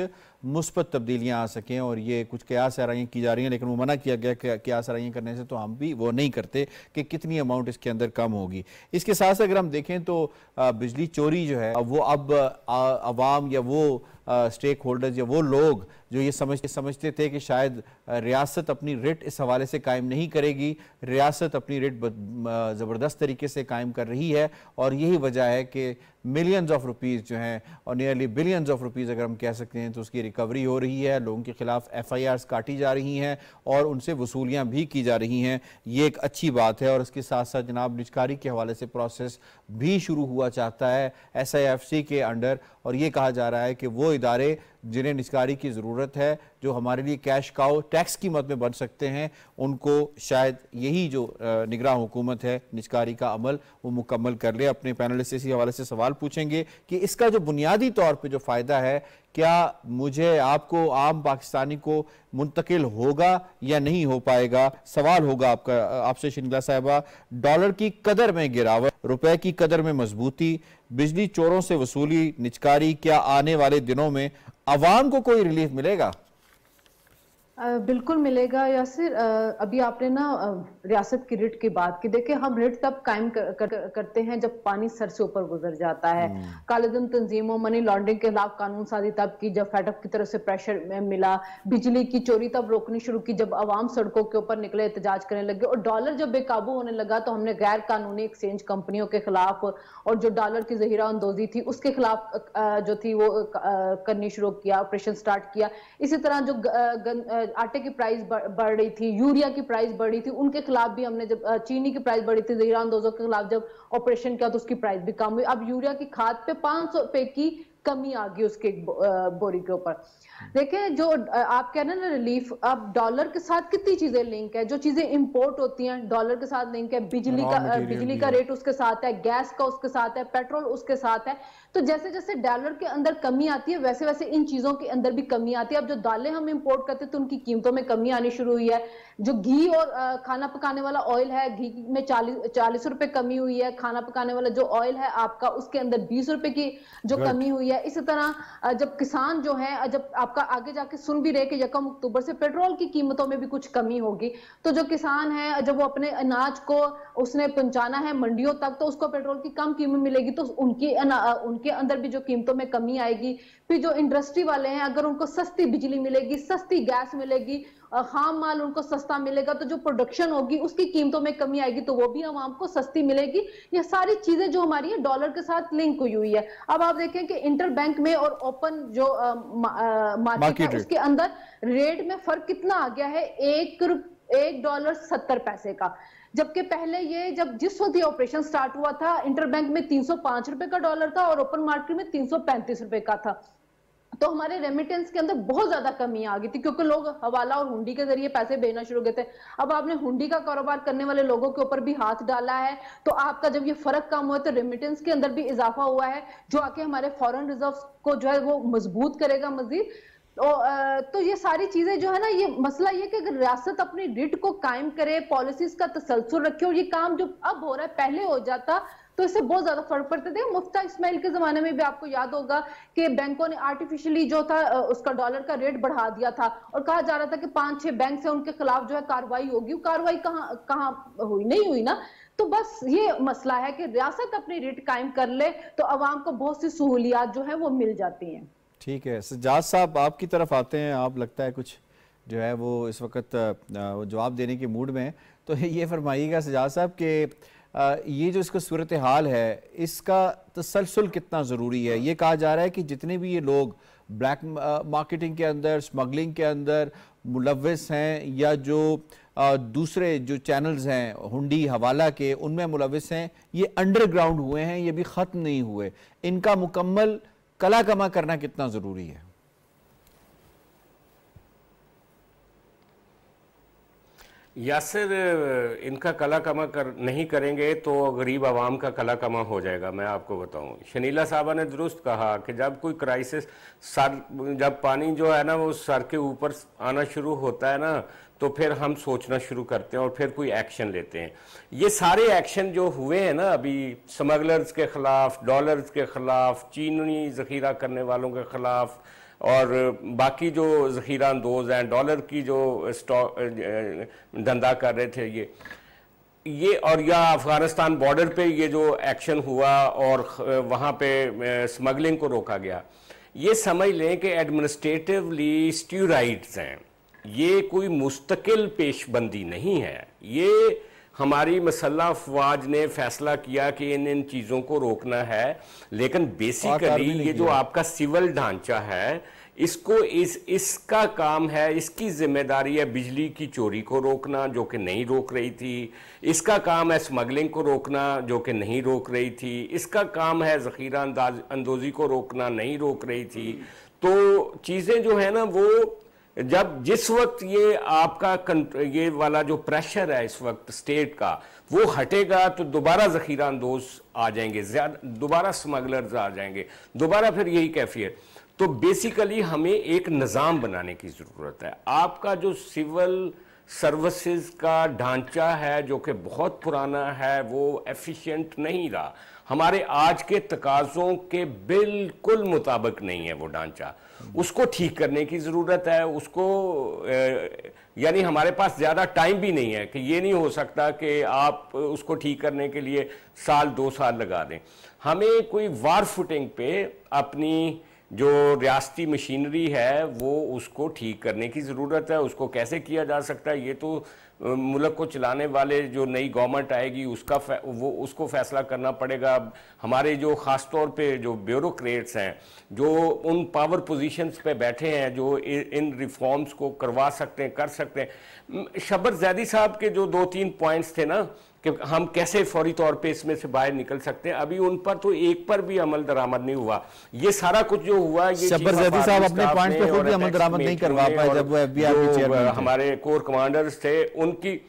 मुस्बत तब्दीलियाँ आ सकें। और ये कुछ कयास आराइयाँ की जा रही हैं, लेकिन वो मना किया गया कि कयास आराइयाँ करने से, तो हम भी वो नहीं करते कि कितनी अमाउंट इसके अंदर कम होगी। इसके साथ साथ अगर हम देखें तो बिजली चोरी जो है वो अब अवाम या वो स्टेक होल्डर्स या वो लोग जो ये समझ समझते थे कि शायद रियासत अपनी रेट इस हवाले से कायम नहीं करेगी, रियासत अपनी रेट ज़बरदस्त तरीके से कायम कर रही है। और यही वजह है कि मिलियंस ऑफ रुपीज़ जो हैं और नियरली बिलियंस ऑफ रुपीज़ अगर हम कह सकते हैं तो उसकी रिकवरी हो रही है, लोगों के खिलाफ एफ आई आर्स काटी जा रही हैं और उनसे वसूलियाँ भी की जा रही हैं। ये एक अच्छी बात है। और इसके साथ साथ जनाब निजकारी के हवाले से प्रोसेस भी शुरू हुआ चाहता है एस आई एफ सी के अंडर। और ये कहा जा रहा है कि वो इदारे जिन्हें निजकारी की ज़रूरत है, जो हमारे लिए कैश काउ टैक्स की मद में बन सकते हैं, उनको शायद यही जो निगरां हुकूमत है निजकारी का अमल वो मुकम्मल कर ले। अपने पैनलिस्ट इसी हवाले से सवाल पूछेंगे कि इसका जो बुनियादी तौर पे जो फ़ायदा है, क्या मुझे आपको आम पाकिस्तानी को मुंतकिल होगा या नहीं हो पाएगा। सवाल होगा आपका आपसे शनिला साहिबा। डॉलर की कदर में गिरावट, रुपए की कदर में मजबूती, बिजली चोरों से वसूली, निजकारी, क्या आने वाले दिनों में अवाम को कोई रिलीफ मिलेगा? आ, बिल्कुल मिलेगा यासिर। अभी आपने ना रियासत की रिट की बात की। देखिए, हम रिट तब कायम कर, कर, करते हैं जब पानी सर से ऊपर गुजर जाता है। कालेधन तंजीमों, मनी लॉन्ड्रिंग के खिलाफ कानून साजी तब की जब फेडअप की तरफ से प्रेशर मिला। बिजली की चोरी तब रोकनी शुरू की जब अवाम सड़कों के ऊपर निकले, एहतजाज करने लगे। और डॉलर जब बेकाबू होने लगा तो हमने गैर कानूनी एक्सचेंज कंपनियों के खिलाफ और जो डॉलर की जहीरा अंदोजी थी उसके खिलाफ जो थी वो करनी शुरू किया, ऑपरेशन स्टार्ट किया। इसी तरह जो आटे की प्राइस बढ़ रही थी, यूरिया की प्राइस बढ़ रही थी, उनके खिलाफ भी हमने जब चीनी की प्राइस बढ़ी थी, जहीरा अंदोजों के खिलाफ जब ऑपरेशन किया तो उसकी प्राइस भी कम हुई। अब यूरिया की खाद पे पांच सौ रुपए की कमी आ गई उसके बोरी के ऊपर। देखें, जो आप कह रहे हैं ना रिलीफ, अब डॉलर के साथ कितनी चीजें लिंक है। जो चीजें इंपोर्ट होती हैं डॉलर के साथ लिंक है, बिजली का बिजली का रेट उसके साथ है, गैस का उसके साथ है, पेट्रोल उसके साथ है। तो जैसे जैसे डॉलर के अंदर कमी आती है वैसे वैसे इन चीजों के अंदर भी कमी आती है। अब जो दालें हम इंपोर्ट करते हैं तो उनकी कीमतों में कमी आनी शुरू हुई है। जो घी और खाना पकाने वाला ऑयल है, घी में चालीस चालीस रुपए कमी हुई है। खाना पकाने वाला जो ऑयल है आपका, उसके अंदर बीस रुपए की जो कमी हुई है। इसी तरह जब किसान जो है, जब आपका आगे जाके सुन भी रहे कि यकम अक्टूबर से पेट्रोल की कीमतों में भी कुछ कमी होगी, तो जो किसान है जब वो अपने अनाज को उसने पहुंचाना है मंडियों तक तो उसको पेट्रोल की कम कीमत मिलेगी, तो उनकी उनके अंदर भी जो कीमतों में कमी आएगी। फिर जो इंडस्ट्री वाले हैं, अगर उनको सस्ती बिजली मिलेगी, सस्ती गैस मिलेगी, खाम माल उनको सस्ता मिलेगा, तो जो प्रोडक्शन होगी उसकी कीमतों में कमी आएगी, तो वो भी आवाम को सस्ती मिलेगी। ये सारी चीजें जो हमारी है डॉलर के साथ लिंक हुई हुई है। अब आप देखें कि इंटर बैंक में और ओपन जो मार्केट है उसके अंदर रेट में फर्क कितना आ गया है, एक एक डॉलर सत्तर पैसे का। जबकि पहले ये जब जिस वक्त ये ऑपरेशन स्टार्ट हुआ था, इंटरबैंक में तीन सौ पांच रुपए का डॉलर था और ओपन मार्केट में तीन सौ पैंतीस रुपए का था। तो हमारे रेमिटेंस के अंदर बहुत ज्यादा कमी आ गई थी क्योंकि लोग हवाला और हुंडी के जरिए पैसे भेजना शुरू हो गए थे। अब आपने हुंडी का कारोबार करने वाले लोगों के ऊपर भी हाथ डाला है, तो आपका जब ये फर्क कम हुआ तो रेमिटेंस के अंदर भी इजाफा हुआ है, जो आके हमारे फॉरेन रिजर्व्स को जो है वो मजबूत करेगा मजीद। तो, तो ये सारी चीजें जो है ना, ये मसला ये कि अगर रियासत अपनी रिट को कायम करे, पॉलिसीज का तसलसल रखे, और ये काम जो अब हो रहा है पहले हो जाता तो इससे बहुत ज्यादा फर्क पड़ते थे। मुफ्ता इस्माइल के जमाने में भी आपको याद होगा कि बैंकों ने आर्टिफिशियली जो था उसका डॉलर का रेट बढ़ा दिया था और कहा जा रहा था कि पांच छह बैंक से उनके खिलाफ जो है कार्रवाई होगी। कार्रवाई कहाँ कहाँ हुई, नहीं हुई ना। तो बस ये मसला है कि रियासत अपनी रेट कायम कर ले तो अवाम को बहुत सी सहूलियात जो है वो मिल जाती हैं। ठीक है, सज्जाद साहब आपकी तरफ आते हैं। आप लगता है कुछ जो है वो इस वक्त जवाब देने के मूड में है, तो ये फरमाइएगा सज्जाद साहब कि ये जो इसका सूरत हाल है इसका तसलसल कितना ज़रूरी है। ये कहा जा रहा है कि जितने भी ये लोग ब्लैक मार्केटिंग के अंदर, स्मगलिंग के अंदर मुलव्विस हैं या जो दूसरे जो चैनल्स हैं हुंडी हवाला के, उनमें मुलव्विस हैं, ये अंडरग्राउंड हुए हैं, ये भी ख़त्म नहीं हुए। इनका मुकम्मल कला कमा करना कितना ज़रूरी है? यासिर, इनका कला कमा कर नहीं करेंगे तो गरीब आवाम का कला कमा हो जाएगा। मैं आपको बताऊं, शनीला साहबा ने दुरुस्त कहा कि जब कोई क्राइसिस सर, जब पानी जो है ना वो सर के ऊपर आना शुरू होता है ना, तो फिर हम सोचना शुरू करते हैं और फिर कोई एक्शन लेते हैं। ये सारे एक्शन जो हुए हैं ना अभी, स्मगलर्स के खिलाफ, डॉलर्स के खिलाफ, चीनी जखीरा करने वालों के खिलाफ, और बाकी जो ज़ख़ीरा अंदोज़ हैं, डॉलर की जो स्टॉक धंधा कर रहे थे ये ये और या अफ़गानिस्तान बॉर्डर पे ये जो एक्शन हुआ और वहाँ पे स्मगलिंग को रोका गया, ये समझ लें कि एडमिनिस्ट्रेटिवली स्टीरॉइड्स हैं, ये कोई मुस्तकिल पेशबंदी नहीं है। ये हमारी मसल्ह अफवाज ने फैसला किया कि इन इन चीज़ों को रोकना है, लेकिन बेसिकली ये जो आपका सिविल ढांचा है इसको इस इसका काम है, इसकी जिम्मेदारी है बिजली की चोरी को रोकना जो कि नहीं रोक रही थी, इसका काम है स्मगलिंग को रोकना जो कि नहीं रोक रही थी, इसका काम है ज़ख़ीरा अंदोज़ी को रोकना, नहीं रोक रही थी। तो चीज़ें जो है ना वो जब जिस वक्त ये आपका ये वाला जो प्रेशर है इस वक्त स्टेट का वो हटेगा तो दोबारा ज़ख़ीरा अंदोज़ आ जाएंगे, ज़्यादा दोबारा स्मगलर्स आ जाएंगे, दोबारा फिर यही कैफियत। तो बेसिकली हमें एक निज़ाम बनाने की ज़रूरत है। आपका जो सिविल सर्विसेज का ढांचा है जो कि बहुत पुराना है वो एफिशिएंट नहीं रहा, हमारे आज के तकाज़ों के बिल्कुल मुताबिक नहीं है वो ढांचा, उसको ठीक करने की ज़रूरत है। उसको यानी हमारे पास ज़्यादा टाइम भी नहीं है कि ये नहीं हो सकता कि आप उसको ठीक करने के लिए साल दो साल लगा दें। हमें कोई वार फुटिंग पे अपनी जो रियासती मशीनरी है वो उसको ठीक करने की ज़रूरत है। उसको कैसे किया जा सकता है ये तो मुल्क को चलाने वाले जो नई गवर्नमेंट आएगी उसका वो उसको फैसला करना पड़ेगा। हमारे जो ख़ास तौर पे जो ब्यूरोक्रेट्स हैं जो उन पावर पोजीशंस पे बैठे हैं जो इन रिफॉर्म्स को करवा सकते हैं, कर सकते हैं। शबर ज़ैदी साहब के जो दो तीन पॉइंट्स थे ना कि हम कैसे फौरी तौर पे इसमें से बाहर निकल सकते हैं, अभी उन पर तो एक पर भी अमल दरामद नहीं हुआ। ये सारा कुछ जो हुआ ये शबर ज़ैदी साहब अपने पॉइंट पे खुद भी अमल दरामद नहीं करवा पाए जब वो एफबीआई के चेयरमैन थे। हमारे कोर कमांडर्स थे उनकी,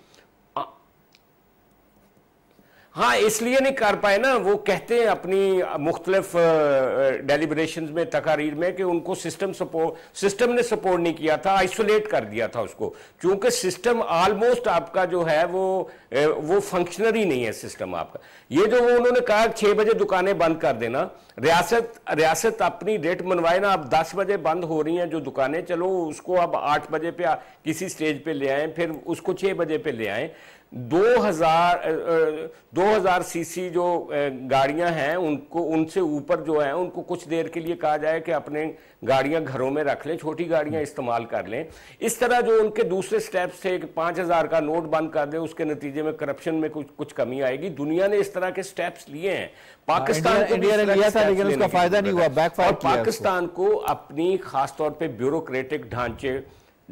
हाँ इसलिए नहीं कर पाए ना, वो कहते हैं अपनी मुख्तलिफ डेलिब्रेशंस में तकारीर में कि उनको सिस्टम सपोर्ट सिस्टम ने सपोर्ट नहीं किया था, आइसोलेट कर दिया था उसको, क्योंकि सिस्टम ऑलमोस्ट आपका जो है वो वो फंक्शनरी नहीं है सिस्टम आपका। ये जो वो उन्होंने कहा छः बजे दुकानें बंद कर देना, रियासत रियासत अपनी डेट मनवाए ना, अब दस बजे बंद हो रही हैं जो दुकानें, चलो उसको अब आठ बजे पे किसी स्टेज पे ले आएँ, फिर उसको छः बजे पे ले आएँ। दो हजार दो हजार सीसी जो गाड़ियां हैं उनको उनसे ऊपर जो है उनको कुछ देर के लिए कहा जाए कि अपने गाड़ियां घरों में रख लें, छोटी गाड़ियां इस्तेमाल कर लें। इस तरह जो उनके दूसरे स्टेप्स थे कि पाँच हजार का नोट बंद कर दें, उसके नतीजे में करप्शन में कुछ कुछ कमी आएगी। दुनिया ने इस तरह के स्टेप्स लिए हैं, पाकिस्तान को इंडिया ने लिया था लेकिन उसका फायदा नहीं हुआ, बैकफायर किया। पाकिस्तान को अपनी खासतौर पर ब्यूरोक्रेटिक ढांचे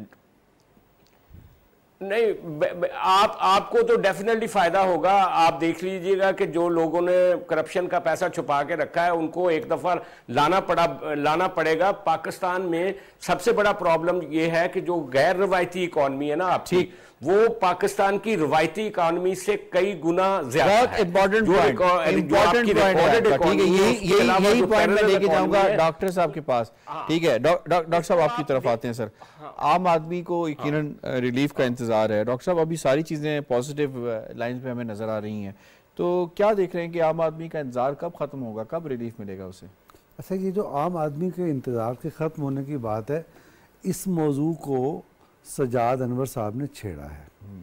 नहीं, आप आपको तो डेफिनेटली फायदा होगा। आप देख लीजिएगा कि जो लोगों ने करप्शन का पैसा छुपा के रखा है उनको एक दफा लाना पड़ा लाना पड़ेगा। पाकिस्तान में सबसे बड़ा प्रॉब्लम ये है कि जो गैर रवायती इकॉनमी है ना आपकी, वो पाकिस्तान की रवायती इकॉनमी से कई गुना ज्यादा है। इंपॉर्टेंट पॉइंट इंपॉर्टेंट पॉइंट है, ठीक है, यही यही यही पॉइंट मैं लेके जाऊंगा डॉक्टर साहब के पास। ठीक है, डॉक्टर साहब आपकी तरफ आते हैं सर। आम आदमी को यकीनन रिलीफ का इंतजार है। डॉक्टर साहब अभी सारी चीजें पॉजिटिव लाइन पे हमें नजर आ रही हैं, तो क्या देख रहे हैं कि आम आदमी का इंतजार कब खत्म होगा, कब रिलीफ मिलेगा उसे? अच्छा, ये जो आम आदमी के इंतजार के खत्म होने की बात है, इस मौजू को सजाद अनवर साहब ने छेड़ा है।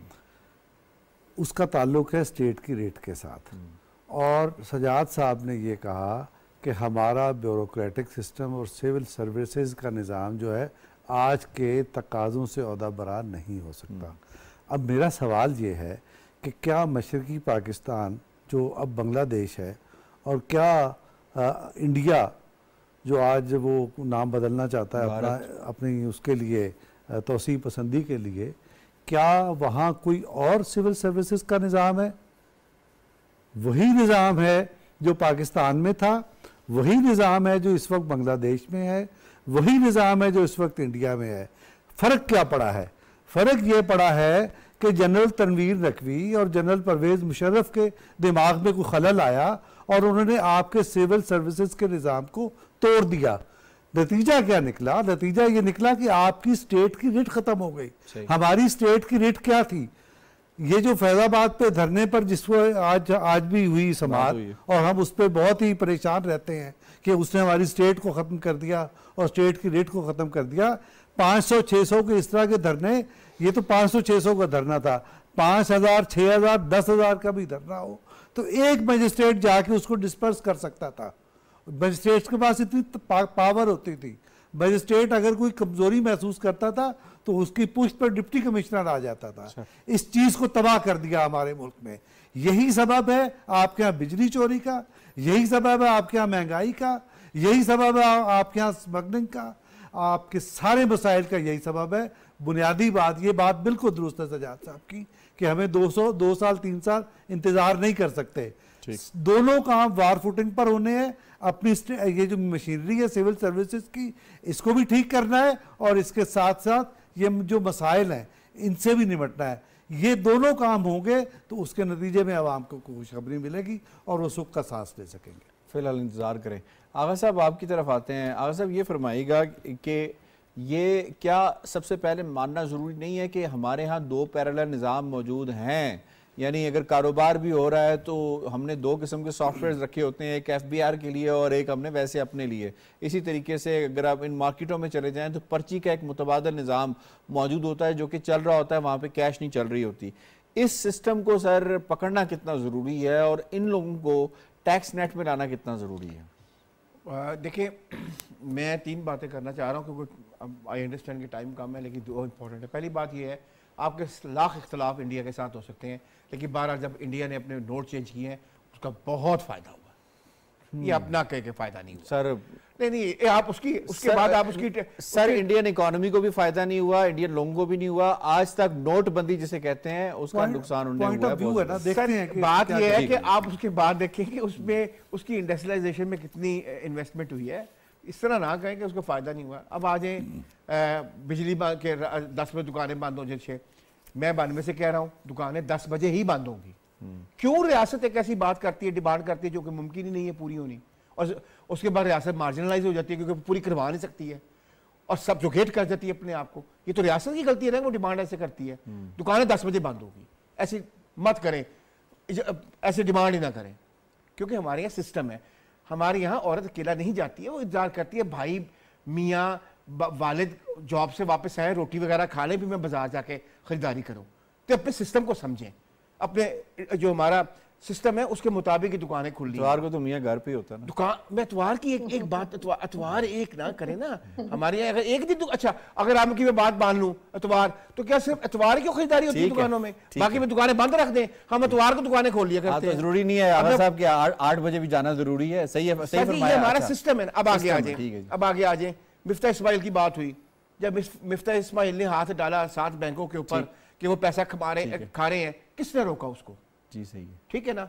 उसका ताल्लुक है स्टेट की रेट के साथ, और सजाद साहब ने ये कहा कि हमारा ब्यूरोक्रेटिक सिस्टम और सिविल सर्विसेज का निज़ाम जो है आज के तकाज़ों से ओहदा बरार नहीं हो सकता। अब मेरा सवाल ये है कि क्या मशरक़ी पाकिस्तान जो अब बांग्लादेश है और क्या आ, इंडिया जो आज वो नाम बदलना चाहता है अपना अपनी उसके लिए तोसी पसंदी के लिए, क्या वहाँ कोई और सिविल सर्विसेज का निज़ाम है? वही निज़ाम है जो पाकिस्तान में था, वही निज़ाम है जो इस वक्त बांग्लादेश में है, वही निज़ाम है जो इस वक्त इंडिया में है। फ़र्क क्या पड़ा है? फ़र्क ये पड़ा है कि जनरल तनवीर नकवी और जनरल परवेज़ मुशर्रफ के दिमाग में कोई खलल आया और उन्होंने आपके सिविल सर्विसेज के निज़ाम को तोड़ दिया। नतीजा क्या निकला? नतीजा ये निकला कि आपकी स्टेट की रिट खत्म हो गई। हमारी स्टेट की रिट क्या थी? ये जो फैजाबाद पे धरने पर जिसको आज आज भी हुई समाप्त, और हम उस पर बहुत ही परेशान रहते हैं कि उसने हमारी स्टेट को ख़त्म कर दिया और स्टेट की रेट को ख़त्म कर दिया। पाँच सौ छः सौ के इस तरह के धरने, ये तो पाँच सौ छः सौ का धरना था, पाँच हज़ार छः हज़ार दस हज़ार का भी धरना हो तो एक मजिस्ट्रेट जाके उसको डिस्पर्स कर सकता था। मजिस्ट्रेट के पास इतनी पावर होती थी। मजिस्ट्रेट अगर कोई कमजोरी महसूस करता था तो उसकी पुष्ट पर डिप्टी कमिश्नर आ जाता था। इस चीज को तबाह कर दिया हमारे मुल्क में। यही सबब है आपके यहाँ बिजली चोरी का, यही सबब है आपके यहाँ महंगाई का, यही सबब है आपके यहाँ स्मगलिंग का, आपके सारे मसाइल का यही सबब है। बुनियादी बात, ये बात बिल्कुल दुरुस्त है सजाद साहब की कि हमें दो सौ दो साल तीन साल इंतजार नहीं कर सकते। दोनों काम वार फुटिंग पर होने हैं। अपनी ये जो मशीनरी है सिविल सर्विसेज की, इसको भी ठीक करना है और इसके साथ साथ ये जो मसाइल हैं इनसे भी निपटना है। ये दोनों काम होंगे तो उसके नतीजे में आवाम को खुशखबरी मिलेगी और वो सुख का सांस ले सकेंगे। फिलहाल इंतज़ार करें। आगा साहब आपकी तरफ आते हैं। आगा साहब ये फरमाइएगा कि ये क्या सबसे पहले मानना ज़रूरी नहीं है कि हमारे यहाँ दो पैरेलल निज़ाम मौजूद हैं, यानी अगर कारोबार भी हो रहा है तो हमने दो किस्म के सॉफ्टवेयर रखे होते हैं, एक एफ बी आर के लिए और एक हमने वैसे अपने लिए। इसी तरीके से अगर आप इन मार्केटों में चले जाएं तो पर्ची का एक मुतबादल निज़ाम मौजूद होता है जो कि चल रहा होता है, वहाँ पे कैश नहीं चल रही होती। इस सिस्टम को सर पकड़ना कितना ज़रूरी है और इन लोगों को टैक्स नेट में लाना कितना ज़रूरी है? देखिए, मैं तीन बातें करना चाह रहा हूँ क्योंकि अब आई अंडरस्टैंड कि टाइम कम है, लेकिन दो इंपॉर्टेंट है। पहली बात यह है, आपके लाख इख्तलाफ इंडिया के साथ हो सकते हैं, लेकिन बारह जब इंडिया ने अपने नोट चेंज किए हैं उसका बहुत फायदा हुआ। ये अपना कह के फायदा नहीं हुआ सर। नहीं नहीं आप उसकी उसके बाद आप उसकी सर इंडियन इकोनॉमी को भी फायदा नहीं हुआ, इंडियन लोगों को भी नहीं हुआ। आज तक नोटबंदी जिसे कहते हैं उसका नुकसान उन्हें हुआ है। सर बात यह है कि आप उसके बाद देखें कि उसमें उसकी इंडस्ट्रियलाइजेशन में कितनी इन्वेस्टमेंट हुई है। इस तरह ना कहें कि उसको फायदा नहीं हुआ। अब आ जाए बिजली के दस बजे दुकानें बंद हो जाए, मैं बानवे से कह रहा हूँ दुकानें दस बजे ही बंद होंगी। क्यों रियासत एक ऐसी बात करती है, डिमांड करती है जो कि मुमकिन ही नहीं है पूरी होनी, और उसके बाद रियासत मार्जिनलाइज हो जाती है क्योंकि पूरी करवा नहीं सकती है और सब जोगेट कर जाती है अपने आप को। ये तो रियासत की गलती है ना, वो डिमांड ऐसे करती है। दुकानें दस बजे बंद होगी, ऐसी मत करें, ऐसे डिमांड ही ना करें, क्योंकि हमारे यहाँ सिस्टम है। हमारे यहाँ औरत अकेला नहीं जाती है, वो इंतजार करती है भाई मियाँ वालिद जॉब से वापस आए, रोटी वगैरह खा लें, भी मैं बाजार जाके खरीदारी करूँ। तो अपने सिस्टम को समझें, अपने जो हमारा सिस्टम है उसके मुताबिक ही दुकानें खुल रही हैं। इतवार को तो मियाँ घर पे होता है ना दुकान में। इतवार की एक एक बात, इतवार एक ना करें ना हमारे यहाँ। अगर एक दिन, अच्छा अगर आप की मैं बात मान लूँ इतवार, तो क्या सिर्फ इतवार की खरीदारी होती है दुकानों में, बाकी में दुकानें बंद रख दें, हम इतवार को दुकानें खोल लिया करते हैं। जरूरी नहीं है आगा साहब कि आठ बजे भी जाना जरूरी है। सही है, सही फरमाया। हमारा सिस्टम है। अब आगे आ जाए, अब आगे आ जाए। मिफ्ता इस्माइल की बात हुई, जब मिफ्ता इस्माइल ने हाथ डाला सात बैंकों के ऊपर कि वो पैसा खा रहे खा रहे हैं, किसने रोका उसको? जी सही है, ठीक है ना।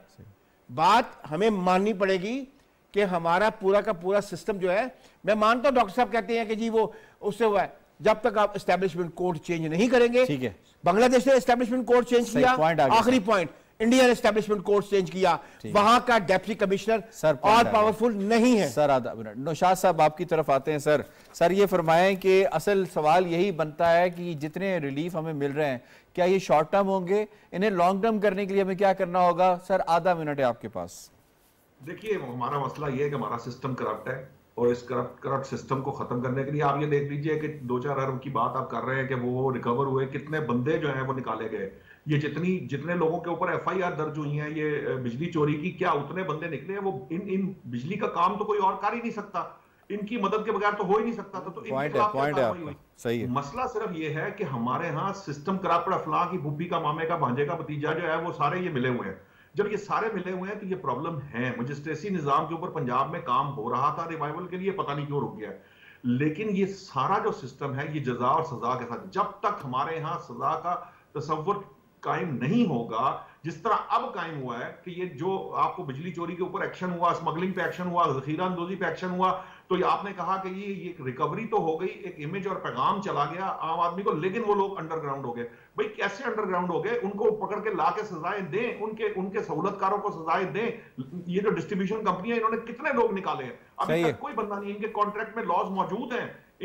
बात हमें माननी पड़ेगी कि हमारा पूरा का पूरा सिस्टम जो है, मैं मानता हूं डॉक्टर साहब कहते हैं कि जी वो उससे हुआ है, जब तक आप एस्टेब्लिशमेंट कोड चेंज नहीं करेंगे। ठीक है, बांग्लादेश ने एस्टेब्लिशमेंट कोड चेंज किया, आखिरी पॉइंट, इंडिया ने एस्टेब्लिशमेंट कोड चेंज किया, वहां का डेप्टी कमिश्नर और पावरफुल नहीं है। सर आधा मिनट, नौशाद साहब आपकी तरफ आते हैं। सर सर ये फरमाएं कि असल सवाल यही बनता है कि जितने रिलीफ हमें मिल रहे हैं क्या ये शॉर्ट टर्म होंगे, इन्हें लॉन्ग टर्म करने के लिए हमें क्या करना होगा? सर आधा मिनट है आपके पास। देखिए, हमारा मसला ये है कि हमारा सिस्टम करप्ट है और इस करप्ट करप्ट सिस्टम को खत्म करने के लिए आप ये देख लीजिए कि दो चार अरब की बात आप कर रहे हैं कि वो रिकवर हुए, कितने बंदे जो हैं वो निकाले गए। ये जितनी जितने लोगों के ऊपर एफ आई आर दर्ज हुई है ये बिजली चोरी की, क्या उतने बंदे निकले हैं? वो इन इन बिजली का काम तो कोई और कर ही नहीं सकता, इनकी मदद के बगैर तो हो ही नहीं सकता था। तो पॉइंट है, पॉइंट है, सही है। मसला सिर्फ ये है कि हमारे यहाँ सिस्टम करप्ट, अफला की भूपी का मामे का भांजे का भतीजा जो है वो सारे ये मिले हुए हैं। जब ये सारे मिले हुए हैं तो ये प्रॉब्लम है। मजिस्ट्रेसी निजाम के ऊपर पंजाब में काम हो रहा था रिवाइवल के लिए, पता नहीं क्यों रुक गया। लेकिन ये सारा जो सिस्टम है ये जजा और सजा के साथ, जब तक हमारे यहाँ सजा का तस्वर कायम नहीं होगा, जिस तरह अब कायम हुआ है कि ये जो आपको बिजली चोरी के ऊपर एक्शन हुआ, स्मगलिंग पे एक्शन हुआ, जखीरा अंदोजी पे एक्शन हुआ, तो ये आपने कहा कि ये ये रिकवरी तो हो गई, एक इमेज और पैगाम चला गया आम आदमी को, लेकिन वो लोग अंडरग्राउंड हो गए। भाई कैसे अंडरग्राउंड हो गए? उनको पकड़ के ला के सजाएं दें, उनके उनके सहूलतकारों को सजाएं दें। ये जो डिस्ट्रीब्यूशन कंपनी है इन्होंने कितने लोग निकाले हैं, अभी तक कोई बंदा नहीं, इनके कॉन्ट्रैक्ट में लॉज मौजूद हैं,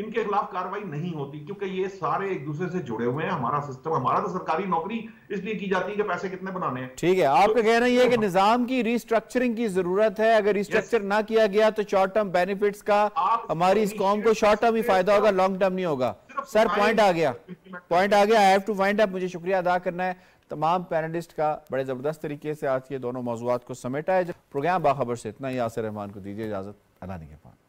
इनके खिलाफ कार्रवाई नहीं होती, क्योंकि ये सारे एक दूसरे से जुड़े हुए हैं। हमारा सिस्टम, हमारा तो सरकारी नौकरी इसलिए की जाती है कि पैसे कितने बनाने हैं। ठीक है, आपका कहना यह है कि निजाम की रिस्ट्रक्चरिंग की जरूरत है। अगर रिस्ट्रक्चर ना किया गया तो शॉर्ट टर्म बेनिफिट्स का हमारी इस कौम को शॉर्ट टर्म ही फायदा होगा, लॉन्ग टर्म नहीं होगा। सर पॉइंट आ गया, पॉइंट आ गया। I have to find up. मुझे शुक्रिया अदा करना है तमाम पैनलिस्ट का, बड़े जबरदस्त तरीके से आज के दोनों मौजूआत को समेटा है। प्रोग्राम बाखबर से इतना ही। यासिर रहमान को दीजिए इजाजत। अल्लाह निगहबान।